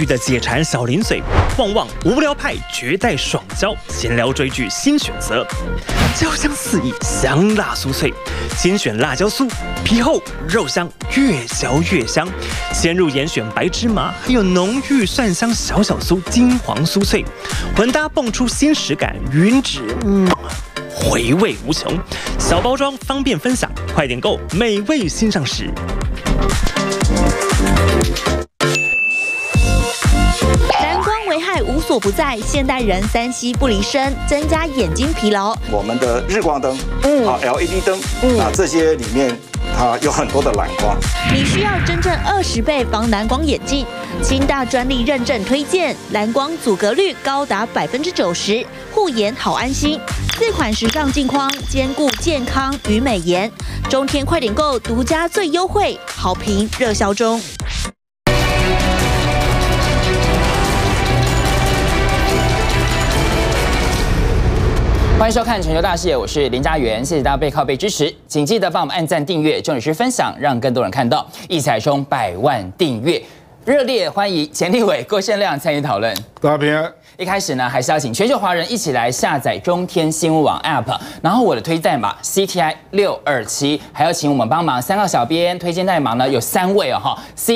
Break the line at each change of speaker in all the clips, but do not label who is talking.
剧的解馋小零嘴，旺旺无聊派绝代爽椒，闲聊追剧新选择，焦香四溢，香辣酥脆，精选辣椒酥，皮厚肉香，越嚼越香，鲜入严选白芝麻，还有浓郁蒜香小小酥，金黄酥脆，混搭蹦出新食感，云指回味无穷。小包装方便分享，快点购，美味新上市。
蓝光危害无所不在，现代人3C不离身，增加眼睛疲劳。
我们的日光灯，LED 灯，这些里面它有很多的蓝光。
你需要真正20倍防蓝光眼镜，清大专利认证推荐，蓝光阻隔率高达90%，护眼好安心。4款时尚镜框，兼顾健康与美颜。中天快点购独家最优惠，好评热销中。
欢迎收看《全球大视野》，我是林家元，谢谢大家背靠背支持，请记得帮我们按赞、订阅，重点是分享，让更多人看到，一起来冲100万订阅！热烈欢迎前立委郭宪亮参与讨论。
大家平安。
一开始呢，还是要请全球华人一起来下载中天新闻网 App， 然后我的推荐代码 CTI627，还要请我们帮忙3个小编推荐代码呢，有3位哦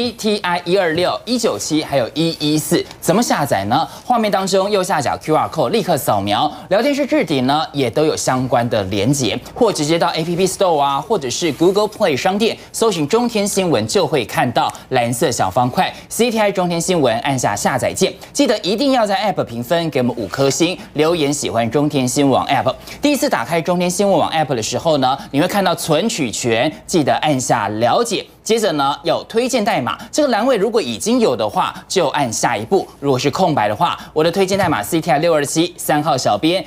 CTI126、197还有114。怎么下载呢？画面当中右下角 QR code 立刻扫描，聊天室置顶呢也都有相关的连结，或直接到 App Store 啊，或者是 Google Play 商店搜寻中天新闻，就会看到蓝色小方块 CTI 中天新闻，按下下载键，记得一定要在 App 评分给我们5颗星，留言喜欢中天新闻网 App。第一次打开中天新闻网 App 的时候呢，你会看到存取权，记得按下了解。接着呢，有推荐代码，这个栏位如果已经有的话，就按下一步；如果是空白的话，我的推荐代码 CTI627，3号小编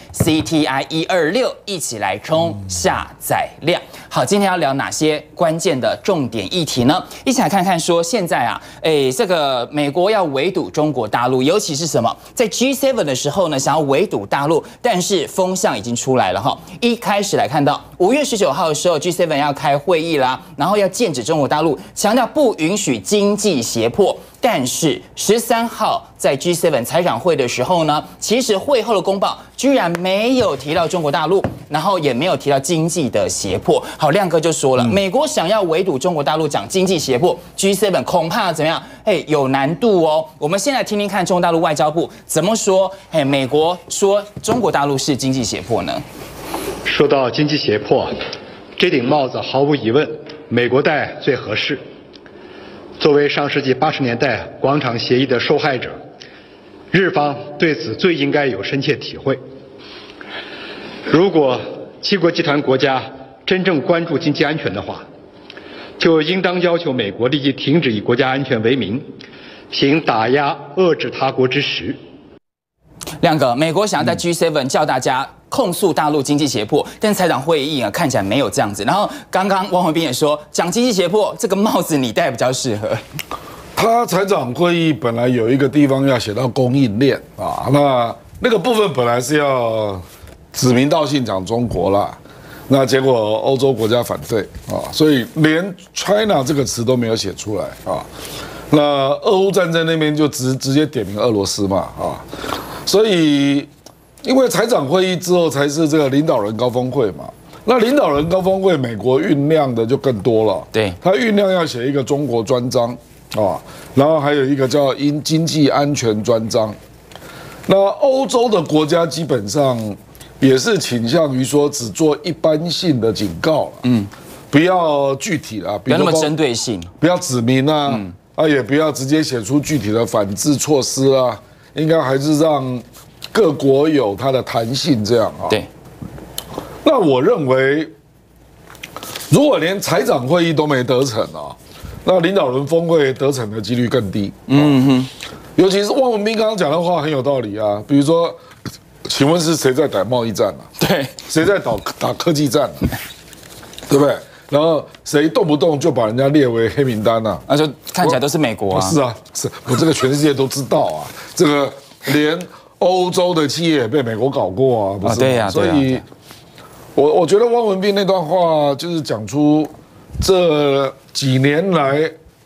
CTI126，一起来冲下载量。好，今天要聊哪些关键的重点议题呢？一起来看看说现在啊，这个美国要围堵中国大陆，尤其是什么，在 G7 的时候呢，想要围堵大陆，但是风向已经出来了哈。一开始来看到5月19号的时候 ，G7 要开会议啦，然后要剑指中国大陆。强调不允许经济胁迫，但是13号在 G7 财长会的时候呢，其实会后的公报居然没有提到中国大陆，然后也没有提到经济的胁迫。好，亮哥就说了，美国想要围堵中国大陆讲经济胁迫 ，G7 恐怕怎么样？有难度哦。我们先来听听看中国大陆外交部怎么说。美国说中国大陆是经济胁迫呢？
说到经济胁迫，这顶帽子毫无疑问。美国戴最合适。作为上世纪80年代广场协议的受害者，日方对此最应该有深切体会。如果七国集团国家真正关注经济安全的话，就应当要求美国立即停止以国家安全为名，行打压遏制他国之实。
亮哥，美国想要在 G7 叫大家控诉大陆经济胁迫，但财长会议看起来没有这样子。然后刚刚汪文斌也说，讲经济胁迫这个帽子你戴比较适合。
他财长会议本来有一个地方要写到供应链啊，那个部分本来是要指名道姓讲中国啦，那结果欧洲国家反对啊，所以连 China 这个词都没有写出来啊。那俄乌战争那边就直接点名俄罗斯嘛啊，所以。因为财长会议之后才是这个领导人高峰会嘛，那领导人高峰会，美国酝酿的就更多了。
对，
他酝酿要写一个中国专章啊，然后还有一个叫经济安全专章。那欧洲的国家基本上也是倾向于说只做一般性的警告，不要具体啦，
不要那么针对性，
不要指明啊，也不要直接写出具体的反制措施啊，应该还是让各国有它的弹性，这样啊。
对。
那我认为，如果连财长会议都没得逞啊，那领导人峰会得逞的几率更低。尤其是汪文斌刚刚讲的话很有道理啊，比如说，请问是谁在打贸易战啊？
对。
谁在打科技战啊？对不对？然后谁动不动就把人家列为黑名单啊？
那就看起来都是美国啊。
是啊，是我这个全世界都知道啊，这个连。欧洲的企业也被美国搞过啊，不是吗？
对呀，
所以，我觉得汪文斌那段话就是讲出这几年来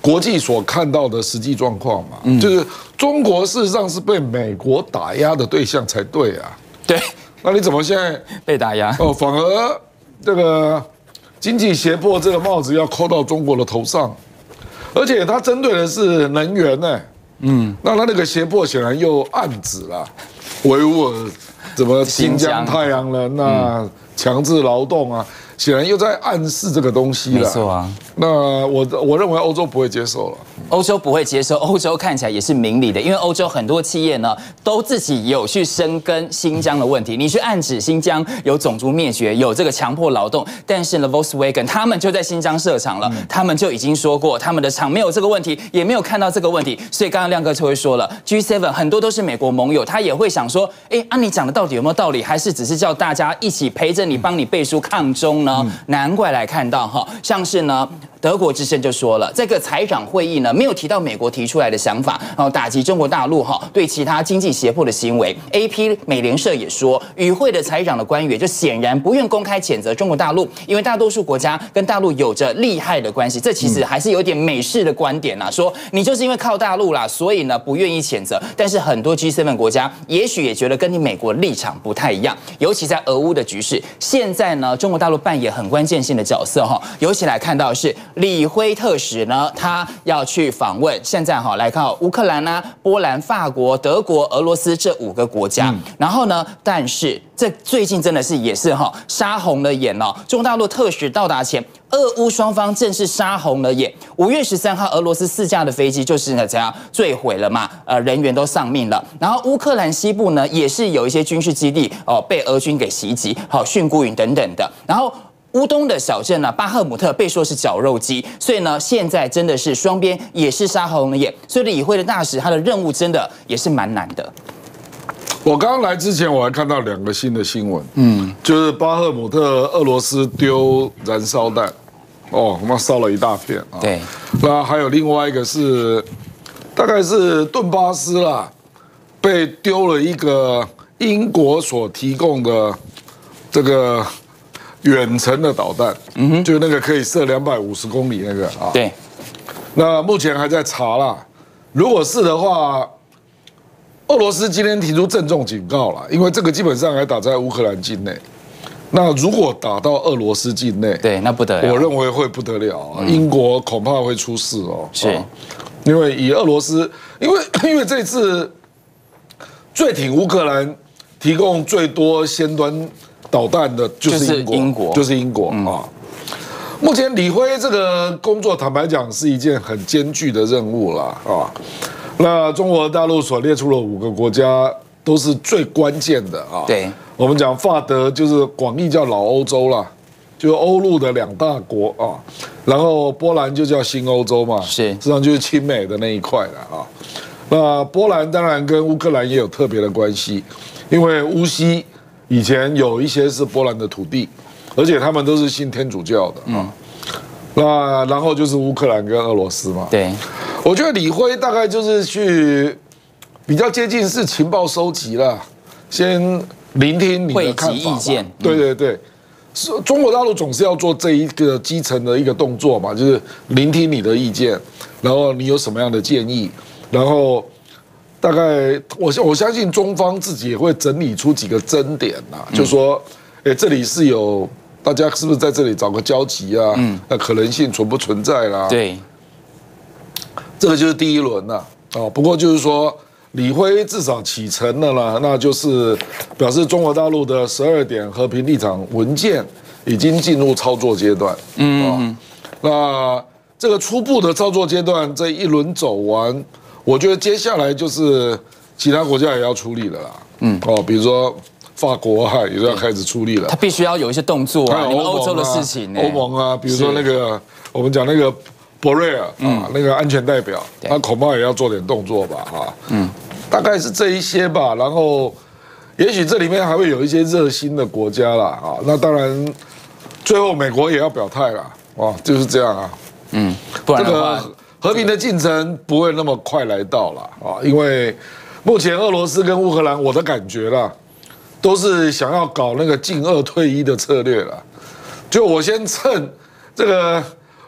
国际所看到的实际状况嘛，就是中国事实上是被美国打压的对象才对啊。
对，
那你怎么现在
被打压？
反而这个经济胁迫这个帽子要扣到中国的头上，而且它针对的是能源呢。那它那个胁迫显然又暗指了维吾尔怎么新疆太阳人啊，强制劳动啊。显然又在暗示这个东西了。
没错啊。
那我认为欧洲不会接受了。
欧洲不会接受，欧洲看起来也是明理的，因为欧洲很多企业呢都自己有去深耕新疆的问题。你去暗指新疆有种族灭绝，有这个强迫劳动，但是呢 ，Volkswagen 他们就在新疆设厂了，他们就已经说过，他们的厂没有这个问题，也没有看到这个问题。所以刚刚亮哥就会说了 ，G7 很多都是美国盟友，他也会想说，你讲的到底有没有道理？还是只是叫大家一起陪着你，帮你背书抗中呢？难怪来看到哈，像是呢。德国之声就说了，这个财长会议呢没有提到美国提出来的想法，打击中国大陆对其他经济胁迫的行为。AP 美联社也说，与会的财长的官员就显然不愿公开谴责中国大陆，因为大多数国家跟大陆有着利害的关系。这其实还是有点美式的观点啦，说你就是因为靠大陆啦，所以呢不愿意谴责。但是很多 G7 国家也许也觉得跟你美国立场不太一样，尤其在俄乌的局势，现在呢中国大陆扮演很关键性的角色尤其来看到是。李辉特使呢，他要去访问，现在来看乌克兰啊、波兰、法国、德国、俄罗斯这5个国家。然后呢，但是这最近真的是也是杀红了眼哦。中国大陆特使到达前，俄乌双方正式杀红了眼。5月13号，俄罗斯4架的飞机就是呢怎样坠毁了嘛，人员都丧命了。然后乌克兰西部呢也是有一些军事基地被俄军给袭击，训孤营等等的。然后。乌东的小镇巴赫姆特被说是绞肉机，所以呢，现在真的是双边也是杀红了眼。所以理会的大使他的任务真的也是蛮难的。
我刚刚来之前，我还看到2个新的新闻，就是巴赫姆特俄罗斯丢燃烧弹，他烧了一大片啊。
对，
那还有另外一个是，大概是顿巴斯啦，被丢了一个英国所提供的这个。远程的导弹，就那个可以射250公里那个啊。
对。
那目前还在查啦，如果是的话，俄罗斯今天提出郑重警告了，因为这个基本上还打在乌克兰境内。那如果打到俄罗斯境内，
对，那不得了。
我认为会不得了，英国恐怕会出事哦。
是，
因为以俄罗斯，因为这次最挺乌克兰提供最多先端。导弹的就是英国啊！目前李辉这个工作，坦白讲是一件很艰巨的任务了啊。那中国大陆所列出了5个国家，都是最关键的啊。
对，
我们讲法德就是广义叫老欧洲啦，就是欧陆的2大国啊。然后波兰就叫新欧洲嘛，
是，
实际上就是亲美的那一块了啊。那波兰当然跟乌克兰也有特别的关系，因为乌西。以前有一些是波兰的土地，而且他们都是信天主教的啊。那然后就是乌克兰跟俄罗斯嘛。
对，
我觉得李辉大概就是去比较接近是情报收集啦，先聆听你的看法、
意见。
对对对，中国大陆总是要做这一个基层的一个动作嘛，就是聆听你的意见，然后你有什么样的建议，然后。大概我相信中方自己也会整理出几个争点呐，就说，这里是有大家是不是在这里找个交集啊？那可能性存不存在啦？
对，
这个就是第一轮了不过就是说，李辉至少启程了啦，那就是表示中国大陆的12点和平立场文件已经进入操作阶段。那这个初步的操作阶段，这一轮走完。我觉得接下来就是其他国家也要出力了啦，比如说法国也就要开始出力了，
他必须要有一些动作啊，你们欧洲的事情，
欧盟啊，比如说那个我们讲那个博瑞尔那个安全代表，他恐怕也要做点动作吧，大概是这一些吧，然后也许这里面还会有一些热心的国家啦，那当然最后美国也要表态啦，就是这样啊，
不然的话。
和平的进程不会那么快来到了因为目前俄罗斯跟乌克兰，我的感觉啦，都是想要搞那个进2退1的策略了。就我先趁这个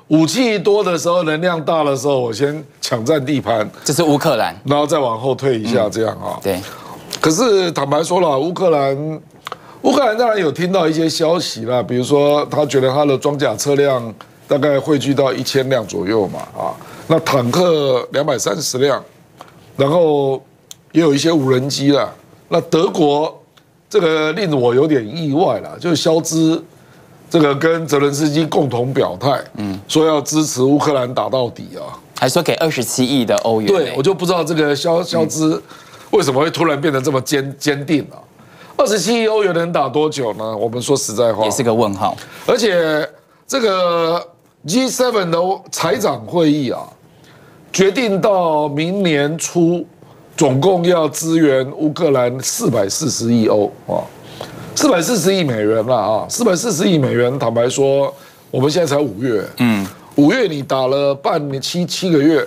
武器多的时候，能量大的时候，我先抢占地盘，
这是乌克兰，
然后再往后退一下，这样啊。
对。
可是坦白说了，乌克兰当然有听到一些消息啦，比如说他觉得他的装甲车辆大概汇聚到1000辆左右嘛，啊，那坦克230辆，然后也有一些无人机啦。那德国这个令我有点意外啦，就是肖兹这个跟泽伦斯基共同表态，说要支持乌克兰打到底啊，
还说给27亿的欧元。
对，我就不知道这个肖兹为什么会突然变得这么坚定啊？27亿欧元能打多久呢？我们说实在话，
也是个问号。
而且这个 G7 的财长会议啊，决定到明年初，总共要支援乌克兰440亿欧啊，440亿美元了啊，440亿美元。坦白说，我们现在才5月，5月你打了半年7个月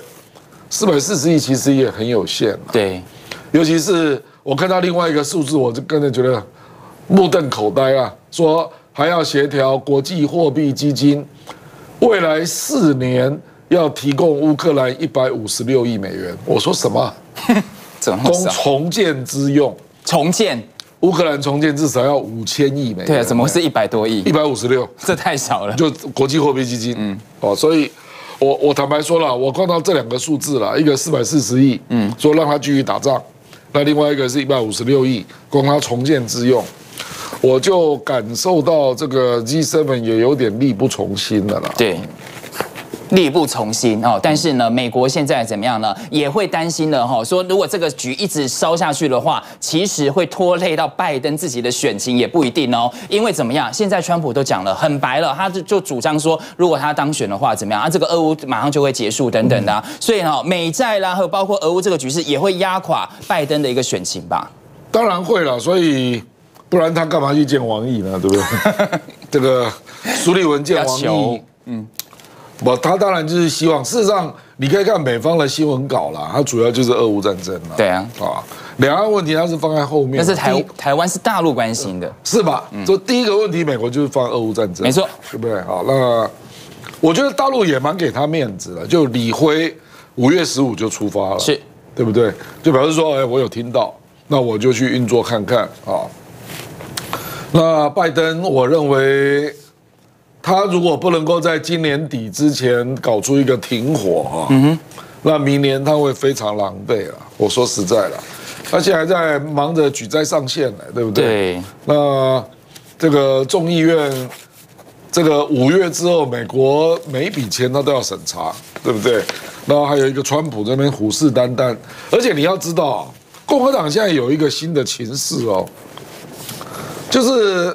，440亿其实也很有限。
对，
尤其是我看到另外一个数字，我就跟着觉得目瞪口呆啊，说还要协调国际货币基金，未来4年要提供乌克兰156亿美元。我说什么？供重建之用。重建。乌克兰重建至少要5000亿美元。
对啊，怎么会是100多亿
？156，
这太少了。
就国际货币基金，所以我坦白说了，我看到这2个数字了，一个440亿，说让他继续打仗，那另外一个是156亿，供他重建之用，我就感受到这个 G7 也有点力不从心了啦。
对。力不从心哦，但是呢，美国现在怎么样呢？也会担心的哈，说如果这个局一直烧下去的话，其实会拖累到拜登自己的选情，也不一定哦。因为怎么样，现在川普都讲了很白了，他就主张说，如果他当选的话，怎么样啊？这个俄乌马上就会结束等等的，所以呢，美债啦，还有包括俄乌这个局势，也会压垮拜登的一个选情吧？
当然会了，所以不然他干嘛去见王毅呢？对不对？这个苏利文见王毅，他当然就是希望。事实上，你可以看美方的新闻稿啦，它主要就是俄乌战争啦。
对啊，
两岸问题它是放在后面。
但是台湾是大陆关心的，
是吧？就第一个问题，美国就是放俄乌战争，
没错，
对不对？好，那我觉得大陆也蛮给他面子了，就李辉5月15就出发了，
是，
对不对？就表示说，我有听到，那我就去运作看看啊。那拜登，我认为。他如果不能够在今年底之前搞出一个停火那明年他会非常狼狈了。我说实在的，他现在还在忙着举债上限呢，对不对？
对。
那这个众议院，这个5月之后，美国每一笔钱他都要审查，对不对？然后还有一个川普这边虎视眈眈，而且你要知道，共和党现在有一个新的情势哦，就是。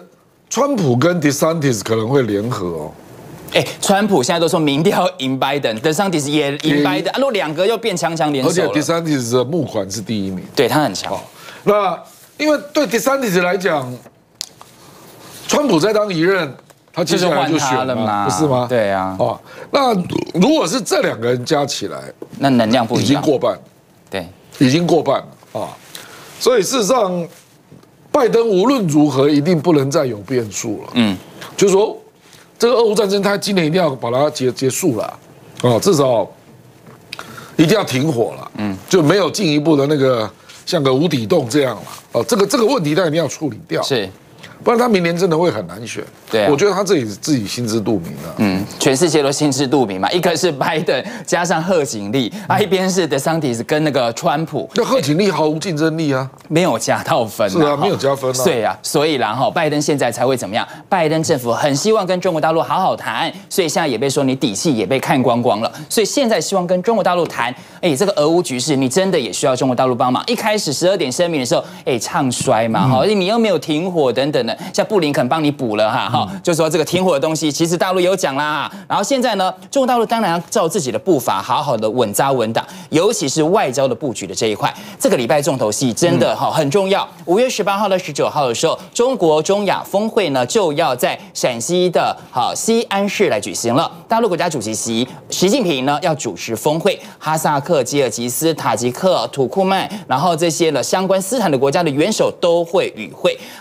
川普跟 DeSantis 可能会联合哦。
川普现在都说民调赢拜登 ，DeSantis 也赢拜登，如果2个又变强联手了。
而且 DeSantis 的募款是第1名，
对他很强。
那因为对 DeSantis 来讲，川普再当一任，他接下来就选了嘛，不是吗？
对啊。
那如果是这2个人加起来，
那能量不一样，
已经过半。
对，
已经过半了啊。所以事实上。拜登无论如何一定不能再有变数了。就是说，这个俄乌战争他今年一定要把它结束了，至少一定要停火了。就没有进一步的那个像个无底洞这样了。这个问题他一定要处理掉。
是。
不然他明年真的会很难选。
对、啊，
我觉得他自己心知肚明了。
全世界都心知肚明嘛。一个是拜登加上贺锦丽，一边是DeSantis跟那个川普。
那贺锦丽毫无竞争力啊，
没有加到分。
是啊，没有加分啊。
对啊，所以然后拜登现在才会怎么样？拜登政府很希望跟中国大陆好好谈，所以现在也被说你底气也被看光光了。所以现在希望跟中国大陆谈，这个俄乌局势你真的也需要中国大陆帮忙。一开始12点声明的时候，唱衰嘛，你又没有停火等等的。像布林肯帮你补了就说这个停火的东西，其实大陆也有讲啦。然后现在呢，中国大陆当然要照自己的步伐，好好的稳扎稳打，尤其是外交的布局的这一块。这个礼拜重头戏真的很重要。5月18号到19号的时候，中国中亚峰会呢就要在陕西的西安市来举行了。大陆国家主席习近平呢要主持峰会，哈萨克、吉尔吉斯、塔吉克、土库曼，然后这些呢相关斯坦的国家的元首都会与会。好。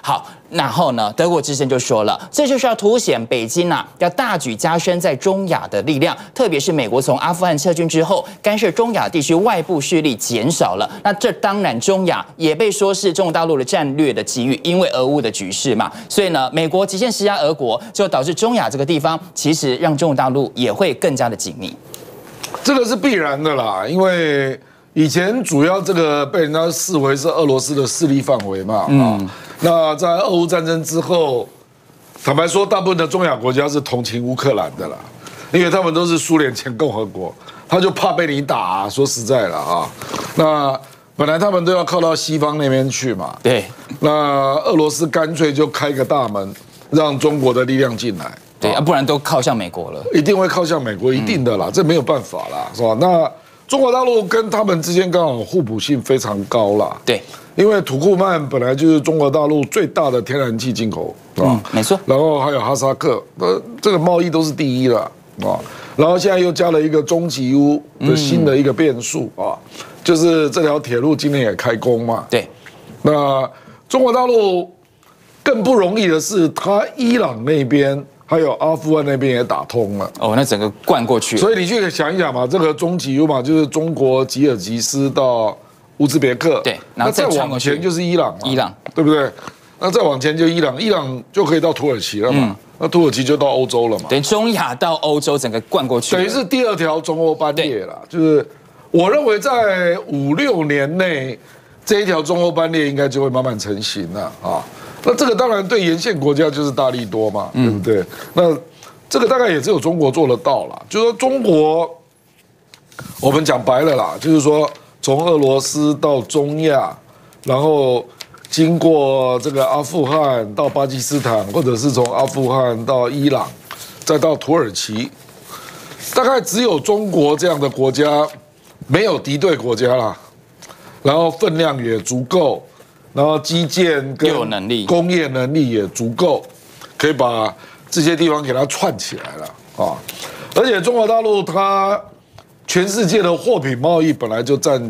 然后呢，德国之声就说了，这就是要凸显北京要大举加深在中亚的力量，特别是美国从阿富汗撤军之后，干涉中亚地区外部势力减少了。那这当然，中亚也被说是中国大陆的战略的机遇，因为俄乌的局势嘛，所以呢，美国极限施压俄国，就导致中亚这个地方其实让中国大陆也会更加的紧密。
这个是必然的啦，因为以前主要这个被人家视为是俄罗斯的势力范围嘛，那在俄乌战争之后，坦白说，大部分的中亚国家是同情乌克兰的啦，因为他们都是苏联前共和国，他就怕被你打，说实在了那本来他们都要靠到西方那边去嘛，
对，
那俄罗斯干脆就开个大门，让中国的力量进来。
对，不然都靠向美国了，
一定会靠向美国，一定的啦，这没有办法啦，是吧？那中国大陆跟他们之间刚好互补性非常高啦，
对，
因为土库曼本来就是中国大陆最大的天然气进口，是吧？
没错。
然后还有哈萨克，这个贸易都是第一了啊。然后现在又加了一个中吉乌的新的一个变数就是这条铁路今年也开工嘛，
对。
那中国大陆更不容易的是，它伊朗那边还有阿富汗那边也打通了
那整个灌过去。
所以你去想一想嘛，这个中吉乌嘛，就是中国吉尔吉斯到乌兹别克，
对，然后
再往前就是伊朗嘛，
伊朗
对不对？那再往前就伊朗，伊朗就可以到土耳其了嘛，那土耳其就到欧洲了嘛，
等于中亚到欧洲整个灌过去，
等于是第二条中欧班列了。就是我认为在5-6年内，这一条中欧班列应该就会慢慢成型了那这个当然对沿线国家就是大利多嘛，对不对？那这个大概也只有中国做得到啦。就是说中国，我们讲白了啦，就是说从俄罗斯到中亚，然后经过这个阿富汗到巴基斯坦，或者是从阿富汗到伊朗，再到土耳其，大概只有中国这样的国家没有敌对国家啦，然后分量也足够。然后基建跟工业能力也足够，可以把这些地方给它串起来了而且中国大陆它全世界的货品贸易本来就占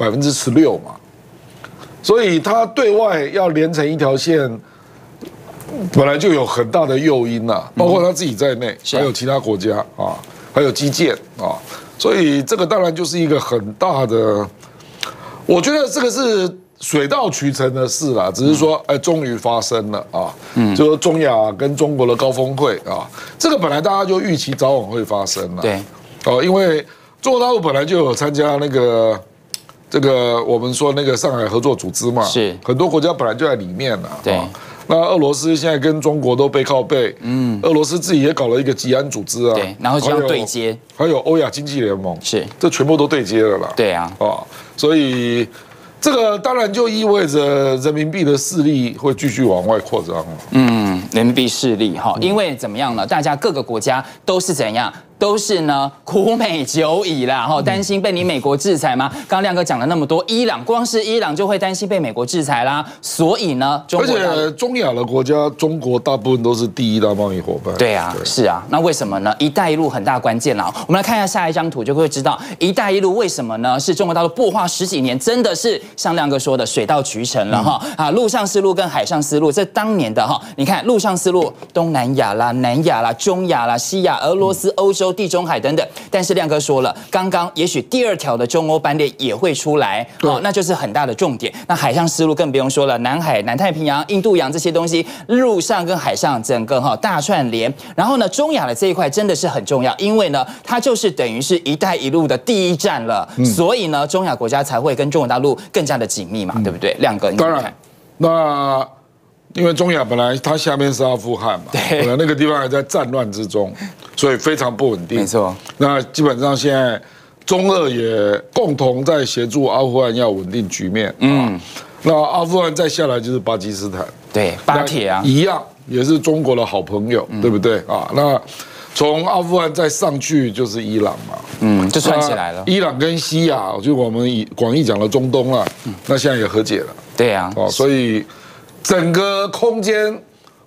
16%嘛，所以它对外要连成一条线，本来就有很大的诱因啦，包括它自己在内，还有其他国家还有基建所以这个当然就是一个很大的，我觉得这个是水到渠成的事啦，只是说，终于发生了就说中亚跟中国的高峰会这个本来大家就预期早晚会发生了，
对，
因为中国大陆本来就有参加那个这个我们说那个上海合作组织嘛，
是
很多国家本来就在里面了，
对。
那俄罗斯现在跟中国都背靠背，俄罗斯自己也搞了一个吉安组织
对，然后这样对接，
还有欧亚经济联盟，
是，
这全部都对接了啦，
对啊，
所以。这个当然就意味着人民币的势力会继续往外扩张了。
人民币势力因为怎么样呢？大家各个国家都是怎样？都是呢苦美久矣啦，担心被你美国制裁吗？刚刚亮哥讲了那么多，伊朗光是伊朗就会担心被美国制裁啦，所以呢，
而且中亚的国家，中国大部分都是第一大贸易伙伴。
对啊，是啊，那为什么呢？“一带一路”很大关键啦，我们来看一下下一张图，就会知道“一带一路”为什么呢？是中国大陆擘画10几年，真的是像亮哥说的水到渠成了陆上丝路跟海上丝路，这当年的你看陆上丝路，东南亚啦、南亚啦、中亚啦、西亚、俄罗斯、欧洲、地中海等等，但是亮哥说了，刚刚也许第2条的中欧班列也会出来，那就是很大的重点。那海上丝路更不用说了，南海、南太平洋、印度洋这些东西，陆上跟海上整个大串联。然后呢，中亚的这一块真的是很重要，因为呢，它就是等于是一带一路的第一站了，所以呢，中亚国家才会跟中国大陆更加的紧密嘛，对不对？亮哥，你看。当然，
那。因为中亚本来它下面是阿富汗嘛，本来那个地方还在战乱之中，所以非常不稳定。
没错。
那基本上现在中俄也共同在协助阿富汗要稳定局面。那阿富汗再下来就是巴基斯坦，
对，巴铁啊，
一样也是中国的好朋友，对不对那从阿富汗再上去就是伊朗嘛，
就串起来了。
伊朗跟西亚，就我们广义讲的中东那现在也和解了。
对啊，
所以。整个空间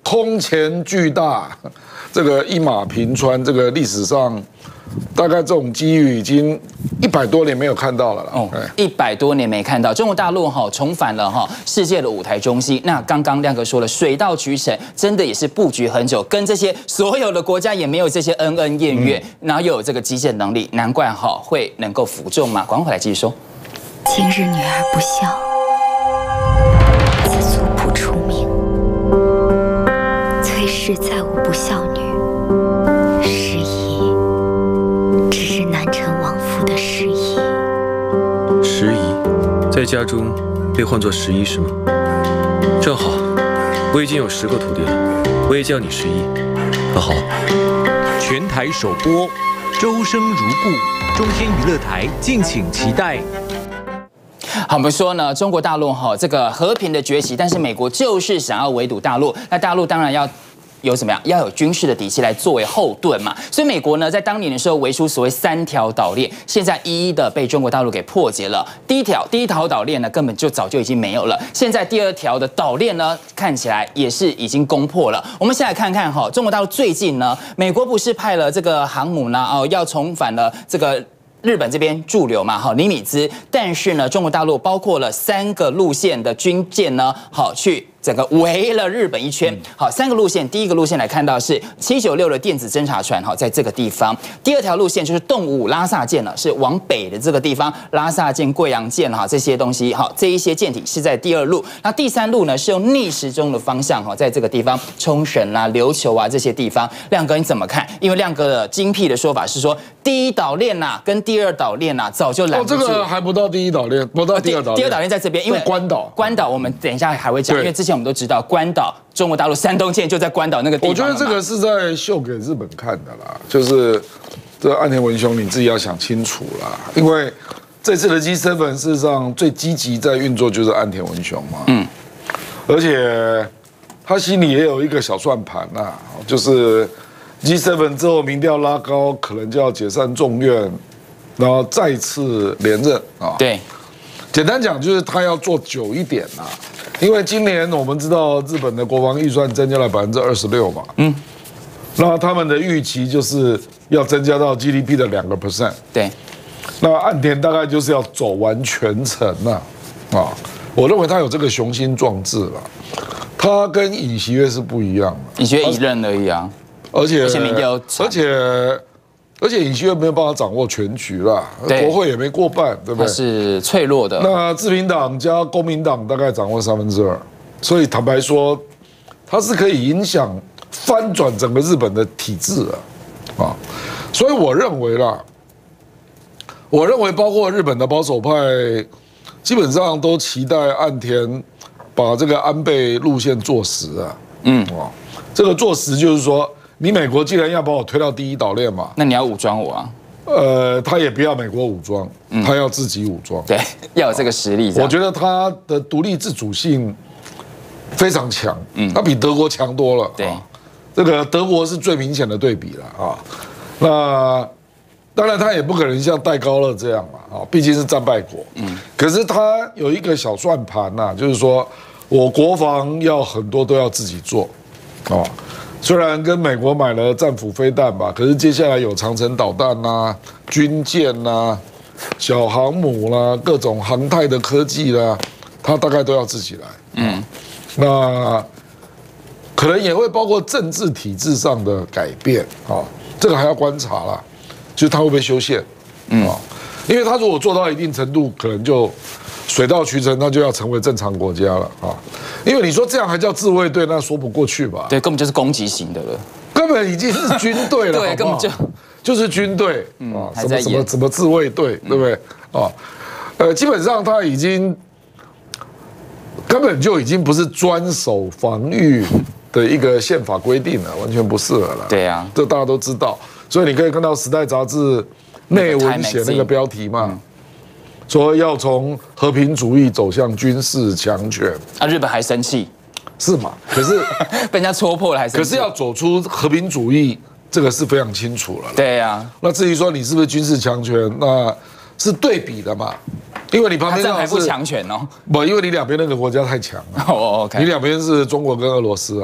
空前巨大，这个一马平川，这个历史上大概这种机遇已经100多年没有看到了啦。
哦，100多年没看到，中国大陆重返了世界的舞台中心。那刚刚亮哥说了，水到渠成，真的也是布局很久，跟这些所有的国家也没有这些恩恩怨怨，然后又有这个基建能力，难怪会能够服众嘛。广告回来继续说。
今日女儿不孝，自族谱出名。崔氏再无不孝女，时宜只是难成王府的时宜。
时宜在家中被唤作时宜是吗？正好，我已经有10个徒弟了，我也叫你时宜，可好？
全台首播，周生如故，中天娱乐台敬请期待。
好，我们说呢，中国大陆这个和平的崛起，但是美国就是想要围堵大陆，那大陆当然要有什么样？要有军事的底气来作为后盾嘛。所以美国呢，在当年的时候围出所谓3条岛链，现在一一的被中国大陆给破解了。第一条岛链呢，根本就早就已经没有了。现在第2条的岛链呢，看起来也是已经攻破了。我们先来看看中国大陆最近呢，美国不是派了这个航母呢，要重返了这个日本这边驻留嘛，尼米兹，但是呢，中国大陆包括了3个路线的军舰呢，去整个围了日本一圈。好，3个路线，第一个路线来看到是796的电子侦察船，在这个地方。第2条路线就是动5拉萨舰了，是往北的这个地方，拉萨舰、贵阳舰这些东西，这一些舰体是在第2路。那第3路呢是用逆时钟的方向，在这个地方，冲绳啊、琉球啊这些地方。亮哥你怎么看？因为亮哥的精辟的说法是说，第1岛链跟第2岛链早就拦不住。
这个还不到第1岛链，不到第2岛链。
第2岛链在这边，因为关岛我们等一下还会讲，因为之前我们都知道关岛，中国大陆山东舰就在关岛那个地方。
我觉得这个是在秀给日本看的啦，就是这岸田文雄你自己要想清楚啦，因为这次的 G7事实上最积极在运作就是岸田文雄嘛，而且他心里也有一个小算盘呐，就是 G7之后民调拉高，可能就要解散众院，然后再次连任啊。
对。
简单讲就是他要做久一点啦，因为今年我们知道日本的国防预算增加了26%嘛，那他们的预期就是要增加到 GDP 的2%，
对，
那岸田大概就是要走完全程啊，我认为他有这个雄心壮志了，他跟尹锡悦是不一样的，
尹锡悦一任而已啊，
而且
民调，
而且尹锡悦没有办法掌握全局啦，国会也没过半，对不对？
他是脆弱的。
那自民党加公民党大概掌握2/3，所以坦白说，他是可以影响翻转整个日本的体制啊。所以我认为包括日本的保守派，基本上都期待岸田把这个安倍路线做实啊。这个做实就是说。你美国既然要把我推到第1岛链嘛，
那你要武装我啊？
他也不要美国武装，他要自己武装。
对，要有这个实力。
我觉得他的独立自主性非常强，他比德国强多了。
对，
这个德国是最明显的对比了啊。那当然他也不可能像戴高乐这样嘛，毕竟是战败国。可是他有一个小算盘呐，就是说我国防要很多都要自己做，虽然跟美国买了战斧飞弹吧，可是接下来有长程导弹啦、军舰啦、小航母啦、各种航太的科技啦，它大概都要自己来。那可能也会包括政治体制上的改变啊，这个还要观察啦，就是它会不会修宪因为它如果做到一定程度，可能就水到渠成，它就要成为正常国家了啊。因为你说这样还叫自卫队，那说不过去吧？
对，根本就是攻击型的了，
根本已经是军队了，
对，根本
就是军队什么自卫队，对不对？基本上他已经根本就已经不是专守防御的一个宪法规定了，完全不是了啦。
对啊，
这大家都知道，所以你可以看到《时代》杂志内文写那个标题嘛。说要从和平主义走向军事强权
日本还生气，
是嘛？可是
被人家戳破了还生气。
可是要走出和平主义，这个是非常清楚了。
对呀。
那至于说你是不是军事强权，那是对比的嘛？因为你旁边
这样还不强权哦。
不，因为你两边那个国家太强了。
OK。
你两边是中国跟俄罗斯啊。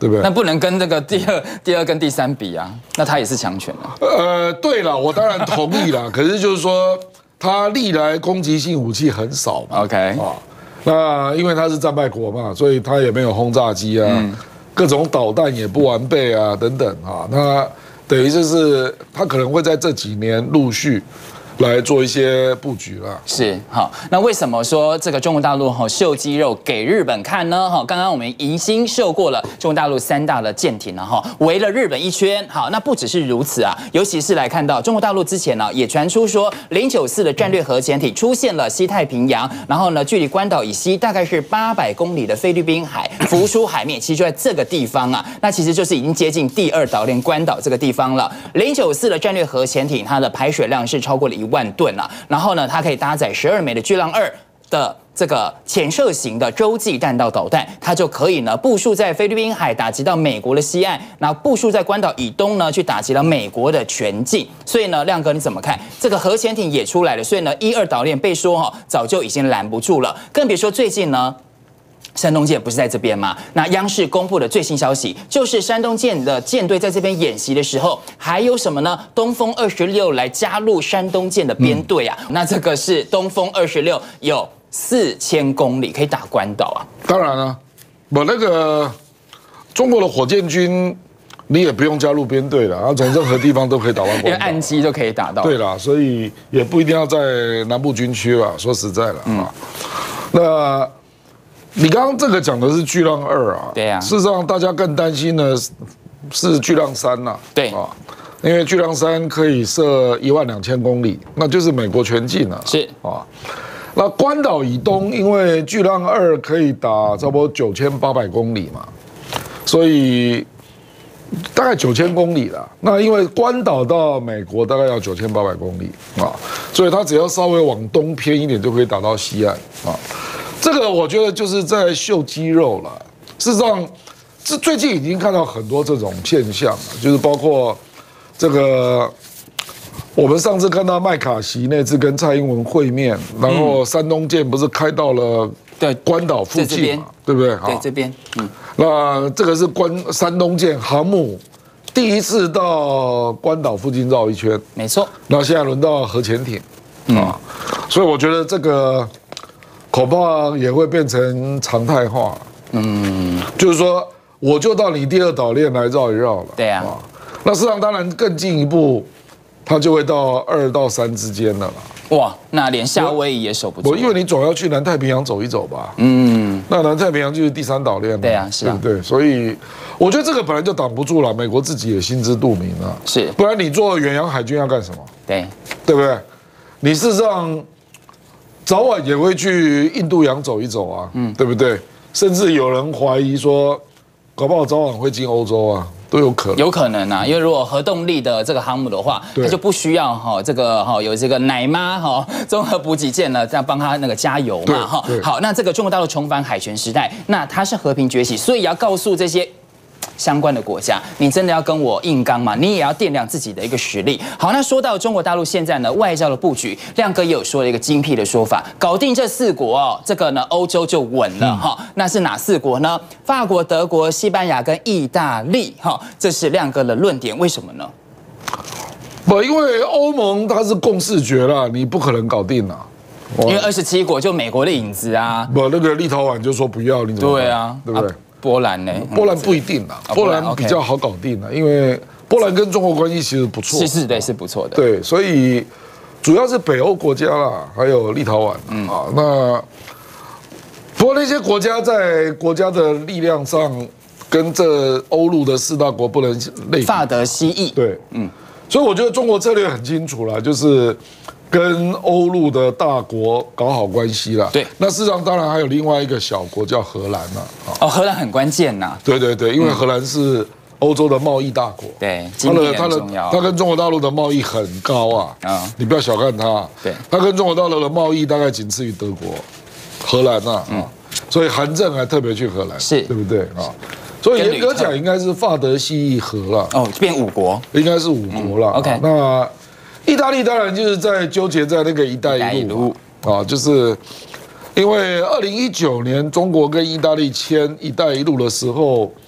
对不对？
那不能跟这个第二跟第三比啊，那他也是强权啊。
对了，我当然同意啦。可是就是说，他历来攻击性武器很少嘛。
OK
啊，那因为他是战败国嘛，所以他也没有轰炸机啊，各种导弹也不完备啊，等等啊。那等于就是他可能会在这几年陆续来做一些布局啦。
是好，那为什么说这个中国大陆秀肌肉给日本看呢？刚刚我们已经秀过了中国大陆3大的舰艇了围了日本一圈。好，那不只是如此啊，尤其是来看到中国大陆之前呢也传出说094的战略核潜艇出现了西太平洋，然后呢距离关岛以西大概是800公里的菲律宾海浮出海面，其实就在这个地方啊，那其实就是已经接近第2岛链关岛这个地方了。094的战略核潜艇它的排水量是超过了1万吨啊，然后呢，它可以搭载12枚的巨浪2的这个潜射型的洲际弹道导弹，它就可以呢部署在菲律宾海打击到美国的西岸，那部署在关岛以东呢去打击到美国的全境。所以呢，亮哥你怎么看？这个核潜艇也出来了，所以呢1、2岛链被说早就已经拦不住了，更别说最近呢。山东舰不是在这边吗？那央视公布的最新消息，就是山东舰的舰队在这边演习的时候，还有什么呢？东风26来加入山东舰的编队啊。那这个是东风26有4000公里可以打关岛啊。
当然了，我那个中国的火箭军，你也不用加入编队了，啊，从任何地方都可以打完关岛，
因为岸基就可以打到。
对啦，所以也不一定要在南部军区了。说实在了啊，那。你刚刚这个讲的是巨浪2啊，
对啊。
事实上，大家更担心的是巨浪3呐，
对
啊，因为巨浪3可以射12000公里，那就是美国全境了，
是
啊。那关岛以东，因为巨浪2可以打差不多9800公里嘛，所以大概9000公里了。那因为关岛到美国大概要9800公里啊，所以它只要稍微往东偏一点就可以打到西岸啊。这个我觉得就是在秀肌肉了。事实上，最近已经看到很多这种现象了，就是包括这个我们上次看到麦卡锡那次跟蔡英文会面，然后山东舰不是开到了关岛附近嘛，对不对？
对，这边，
那这个是山东舰航母第一次到关岛附近绕一圈，
没错。
那现在轮到核潜艇啊，所以我觉得这个。恐怕也会变成常态化，就是说，我就到你第2岛链来绕一绕了，
对啊，
那事实上当然更进一步，它就会到2到3之间了啦。
哇，那连夏威夷也守不住，
因为你总要去南太平洋走一走吧，那南太平洋就是第3岛链了，
对啊，是啊，
对不对？所以我觉得这个本来就挡不住了，美国自己也心知肚明了，
是，
不然你做远洋海军要干什么？
对
不对？你事实上。早晚也会去印度洋走一走啊，对不对？甚至有人怀疑说，搞不好早晚会进欧洲啊，都有可能。
有可能啊，因为如果核动力的这个航母的话，它就不需要这个有这个奶妈综合补给舰呢，这样帮他那个加油嘛好，那这个中国大陆重返海权时代，那它是和平崛起，所以要告诉这些。相关的国家，你真的要跟我硬刚吗？你也要掂量自己的一个实力。好，那说到中国大陆现在呢，外交的布局，亮哥也有说了一个精辟的说法，搞定这4国这个呢，欧洲就稳了那是哪4国呢？法国、德国、西班牙跟意大利这是亮哥的论点，为什么呢？
不，因为欧盟它是共视觉了，你不可能搞定了。
因为27国就美国的影子啊。
不，那个立陶宛就说不要，你怎么办？
对啊，
对不对？
波兰呢？
波兰不一定啦，波兰比较好搞定啦，因为波兰跟中国关系其实不错，
是不错的。
对，所以主要是北欧国家啦，还有立陶宛那不过那些国家在国家的力量上跟这欧陆的4大国不能类比，
法德西意。
对，所以我觉得中国策略很清楚啦，就是跟欧陆的大国搞好关系啦。
对，
那事实上当然还有另外一个小国叫荷兰啦。
荷兰很关键呐。
对，因为荷兰是欧洲的贸易大国。
对，经济很重要。
它跟中国大陆的贸易很高啊。你不要小看它。
对，
它跟中国大陆的贸易大概仅次于德国、荷兰啊。所以韩正还特别去荷兰，
是对
不对啊？所以严格讲应该是法德西意荷了。
变5国，
应该是5国了。OK， 那。意大利当然就是在纠结在那个“一带一路”就是因为2019年中国跟意大利签“一带一路”的时候，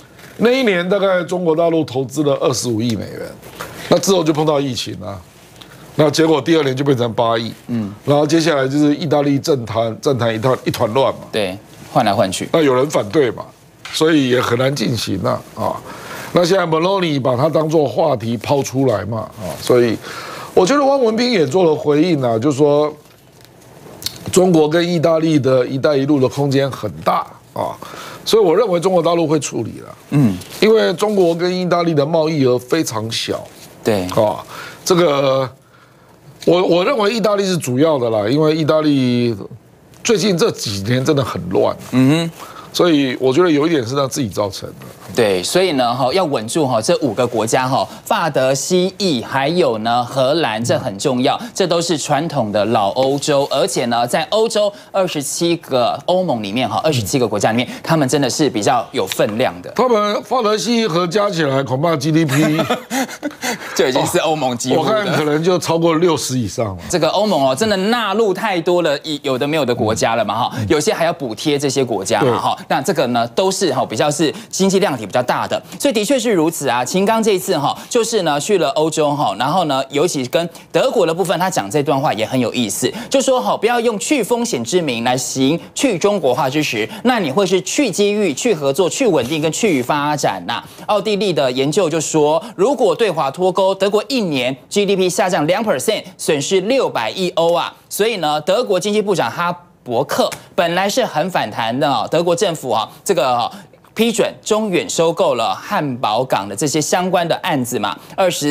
那一年大概中国大陆投资了25亿美元，那之后就碰到疫情啊，那结果第2年就变成8亿，然后接下来就是意大利政坛一团乱嘛，
对，换来换去，
那有人反对嘛，所以也很难进行啊。那现在 Meloni 把它当作话题抛出来嘛，所以我觉得汪文斌也做了回应啊，就是说中国跟意大利的一带一路的空间很大啊，所以我认为中国大陆会处理了，因为中国跟意大利的贸易额非常小，
对
啊，这个我认为意大利是主要的啦，因为意大利最近这几年真的很乱，所以我觉得有一点是他自己造成的。
对，所以呢，要稳住这5个国家法德、西意还有呢荷兰，这很重要，这都是传统的老欧洲，而且呢，在欧洲27个欧盟里面27个国家里面，他们真的是比较有分量的。
他们法德、西意和加起来恐怕 GDP
就已经是欧盟几乎的，
我看可能就超过60以上了。
这个欧盟真的纳入太多了有的没有的国家了嘛有些还要补贴这些国家嘛那这个呢都是比较是经济量体比较大的，所以的确是如此啊。秦刚这一次就是呢去了欧洲然后呢尤其跟德国的部分，他讲这段话也很有意思，就说不要用去风险之名来行去中国化之实，那你会是去机遇、去合作、去稳定跟去发展呐。奥地利的研究就说，如果对华脱钩，德国1年 GDP 下降2%，损失600亿欧啊。所以呢，德国经济部长哈伯克本来是很反弹的德国政府这个批准中远收购了汉堡港的这些相关的案子嘛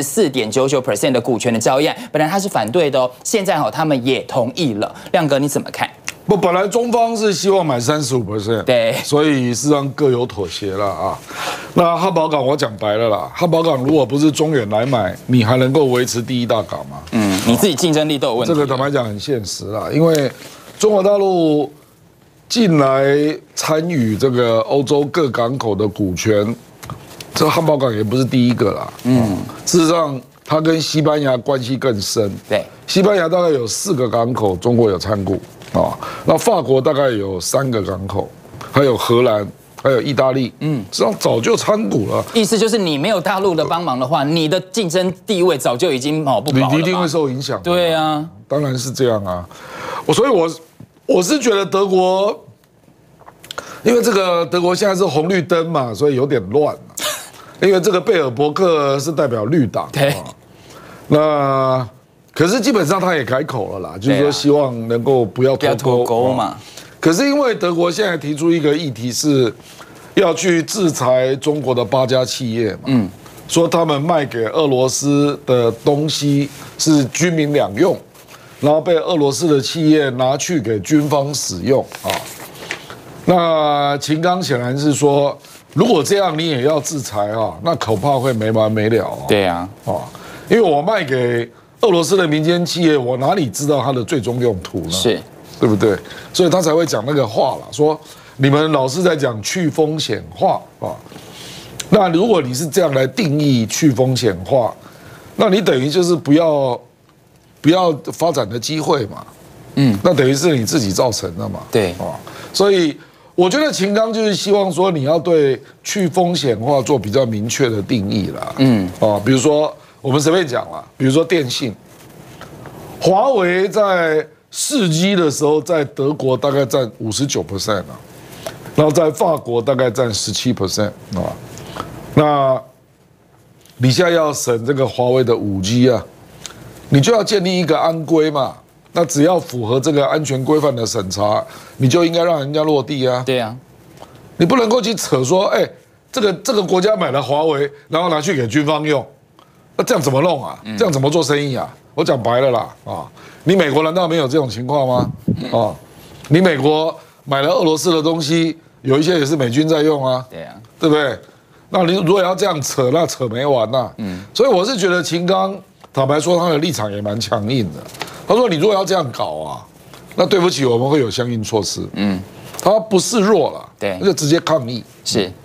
，24.99% 的股权的交易案，本来他是反对的现在他们也同意了。亮哥你怎么看？
不，本来中方是希望买35%，
对，
所以事实上各有妥协了啊。那汉堡港我讲白了啦，汉堡港如果不是中远来买，你还能够维持第1大港吗？
你自己竞争力都有问题。
这个坦白讲很现实啦，因为中国大陆进来参与这个欧洲各港口的股权，这汉堡港也不是第一个啦。事实上它跟西班牙关系更深。
对，
西班牙大概有4个港口，中国有参股啊。那法国大概有3个港口，还有荷兰，还有意大利。实际上早就参股了。
意思就是你没有大陆的帮忙的话，你的竞争地位早就已经不保了。
你一定会受影响。
对啊，
当然是这样啊。所以我是觉得德国，因为这个德国现在是红绿灯嘛，所以有点乱。因为这个贝尔伯克是代表绿党，
对。
那可是基本上他也改口了啦，就是说希望能够不要脱钩
嘛。
可是因为德国现在提出一个议题是要去制裁中国的8家企业嘛，说他们卖给俄罗斯的东西是军民两用，然后被俄罗斯的企业拿去给军方使用啊。那秦刚显然是说，如果这样你也要制裁那恐怕会没完没了。
对啊，
因为我卖给俄罗斯的民间企业，我哪里知道它的最终用途呢？
是，
对不对？所以他才会讲那个话了，说你们老是在讲去风险化那如果你是这样来定义去风险化，那你等于就是不要发展的机会嘛。那等于是你自己造成的嘛。
对
所以我觉得秦刚就是希望说你要对去风险化做比较明确的定义啦。比如说我们随便讲啦，比如说电信，华为在试机的时候在德国大概占59%啊，然后在法国大概占17%啊。那你现在要审这个华为的5G啊，你就要建立一个安规嘛。那只要符合这个安全规范的审查，你就应该让人家落地啊。
对啊，
你不能够去扯说，这个国家买了华为，然后拿去给军方用，那这样怎么弄啊？这样怎么做生意啊？我讲白了啦，你美国难道没有这种情况吗？你美国买了俄罗斯的东西，有一些也是美军在用啊。
对啊，
对不对？那你如果要这样扯，那扯没完呐。所以我是觉得秦刚坦白说他的立场也蛮强硬的。他说你如果要这样搞那对不起，我们会有相应措施。他不示弱了，
对，
那就直接抗议。
是。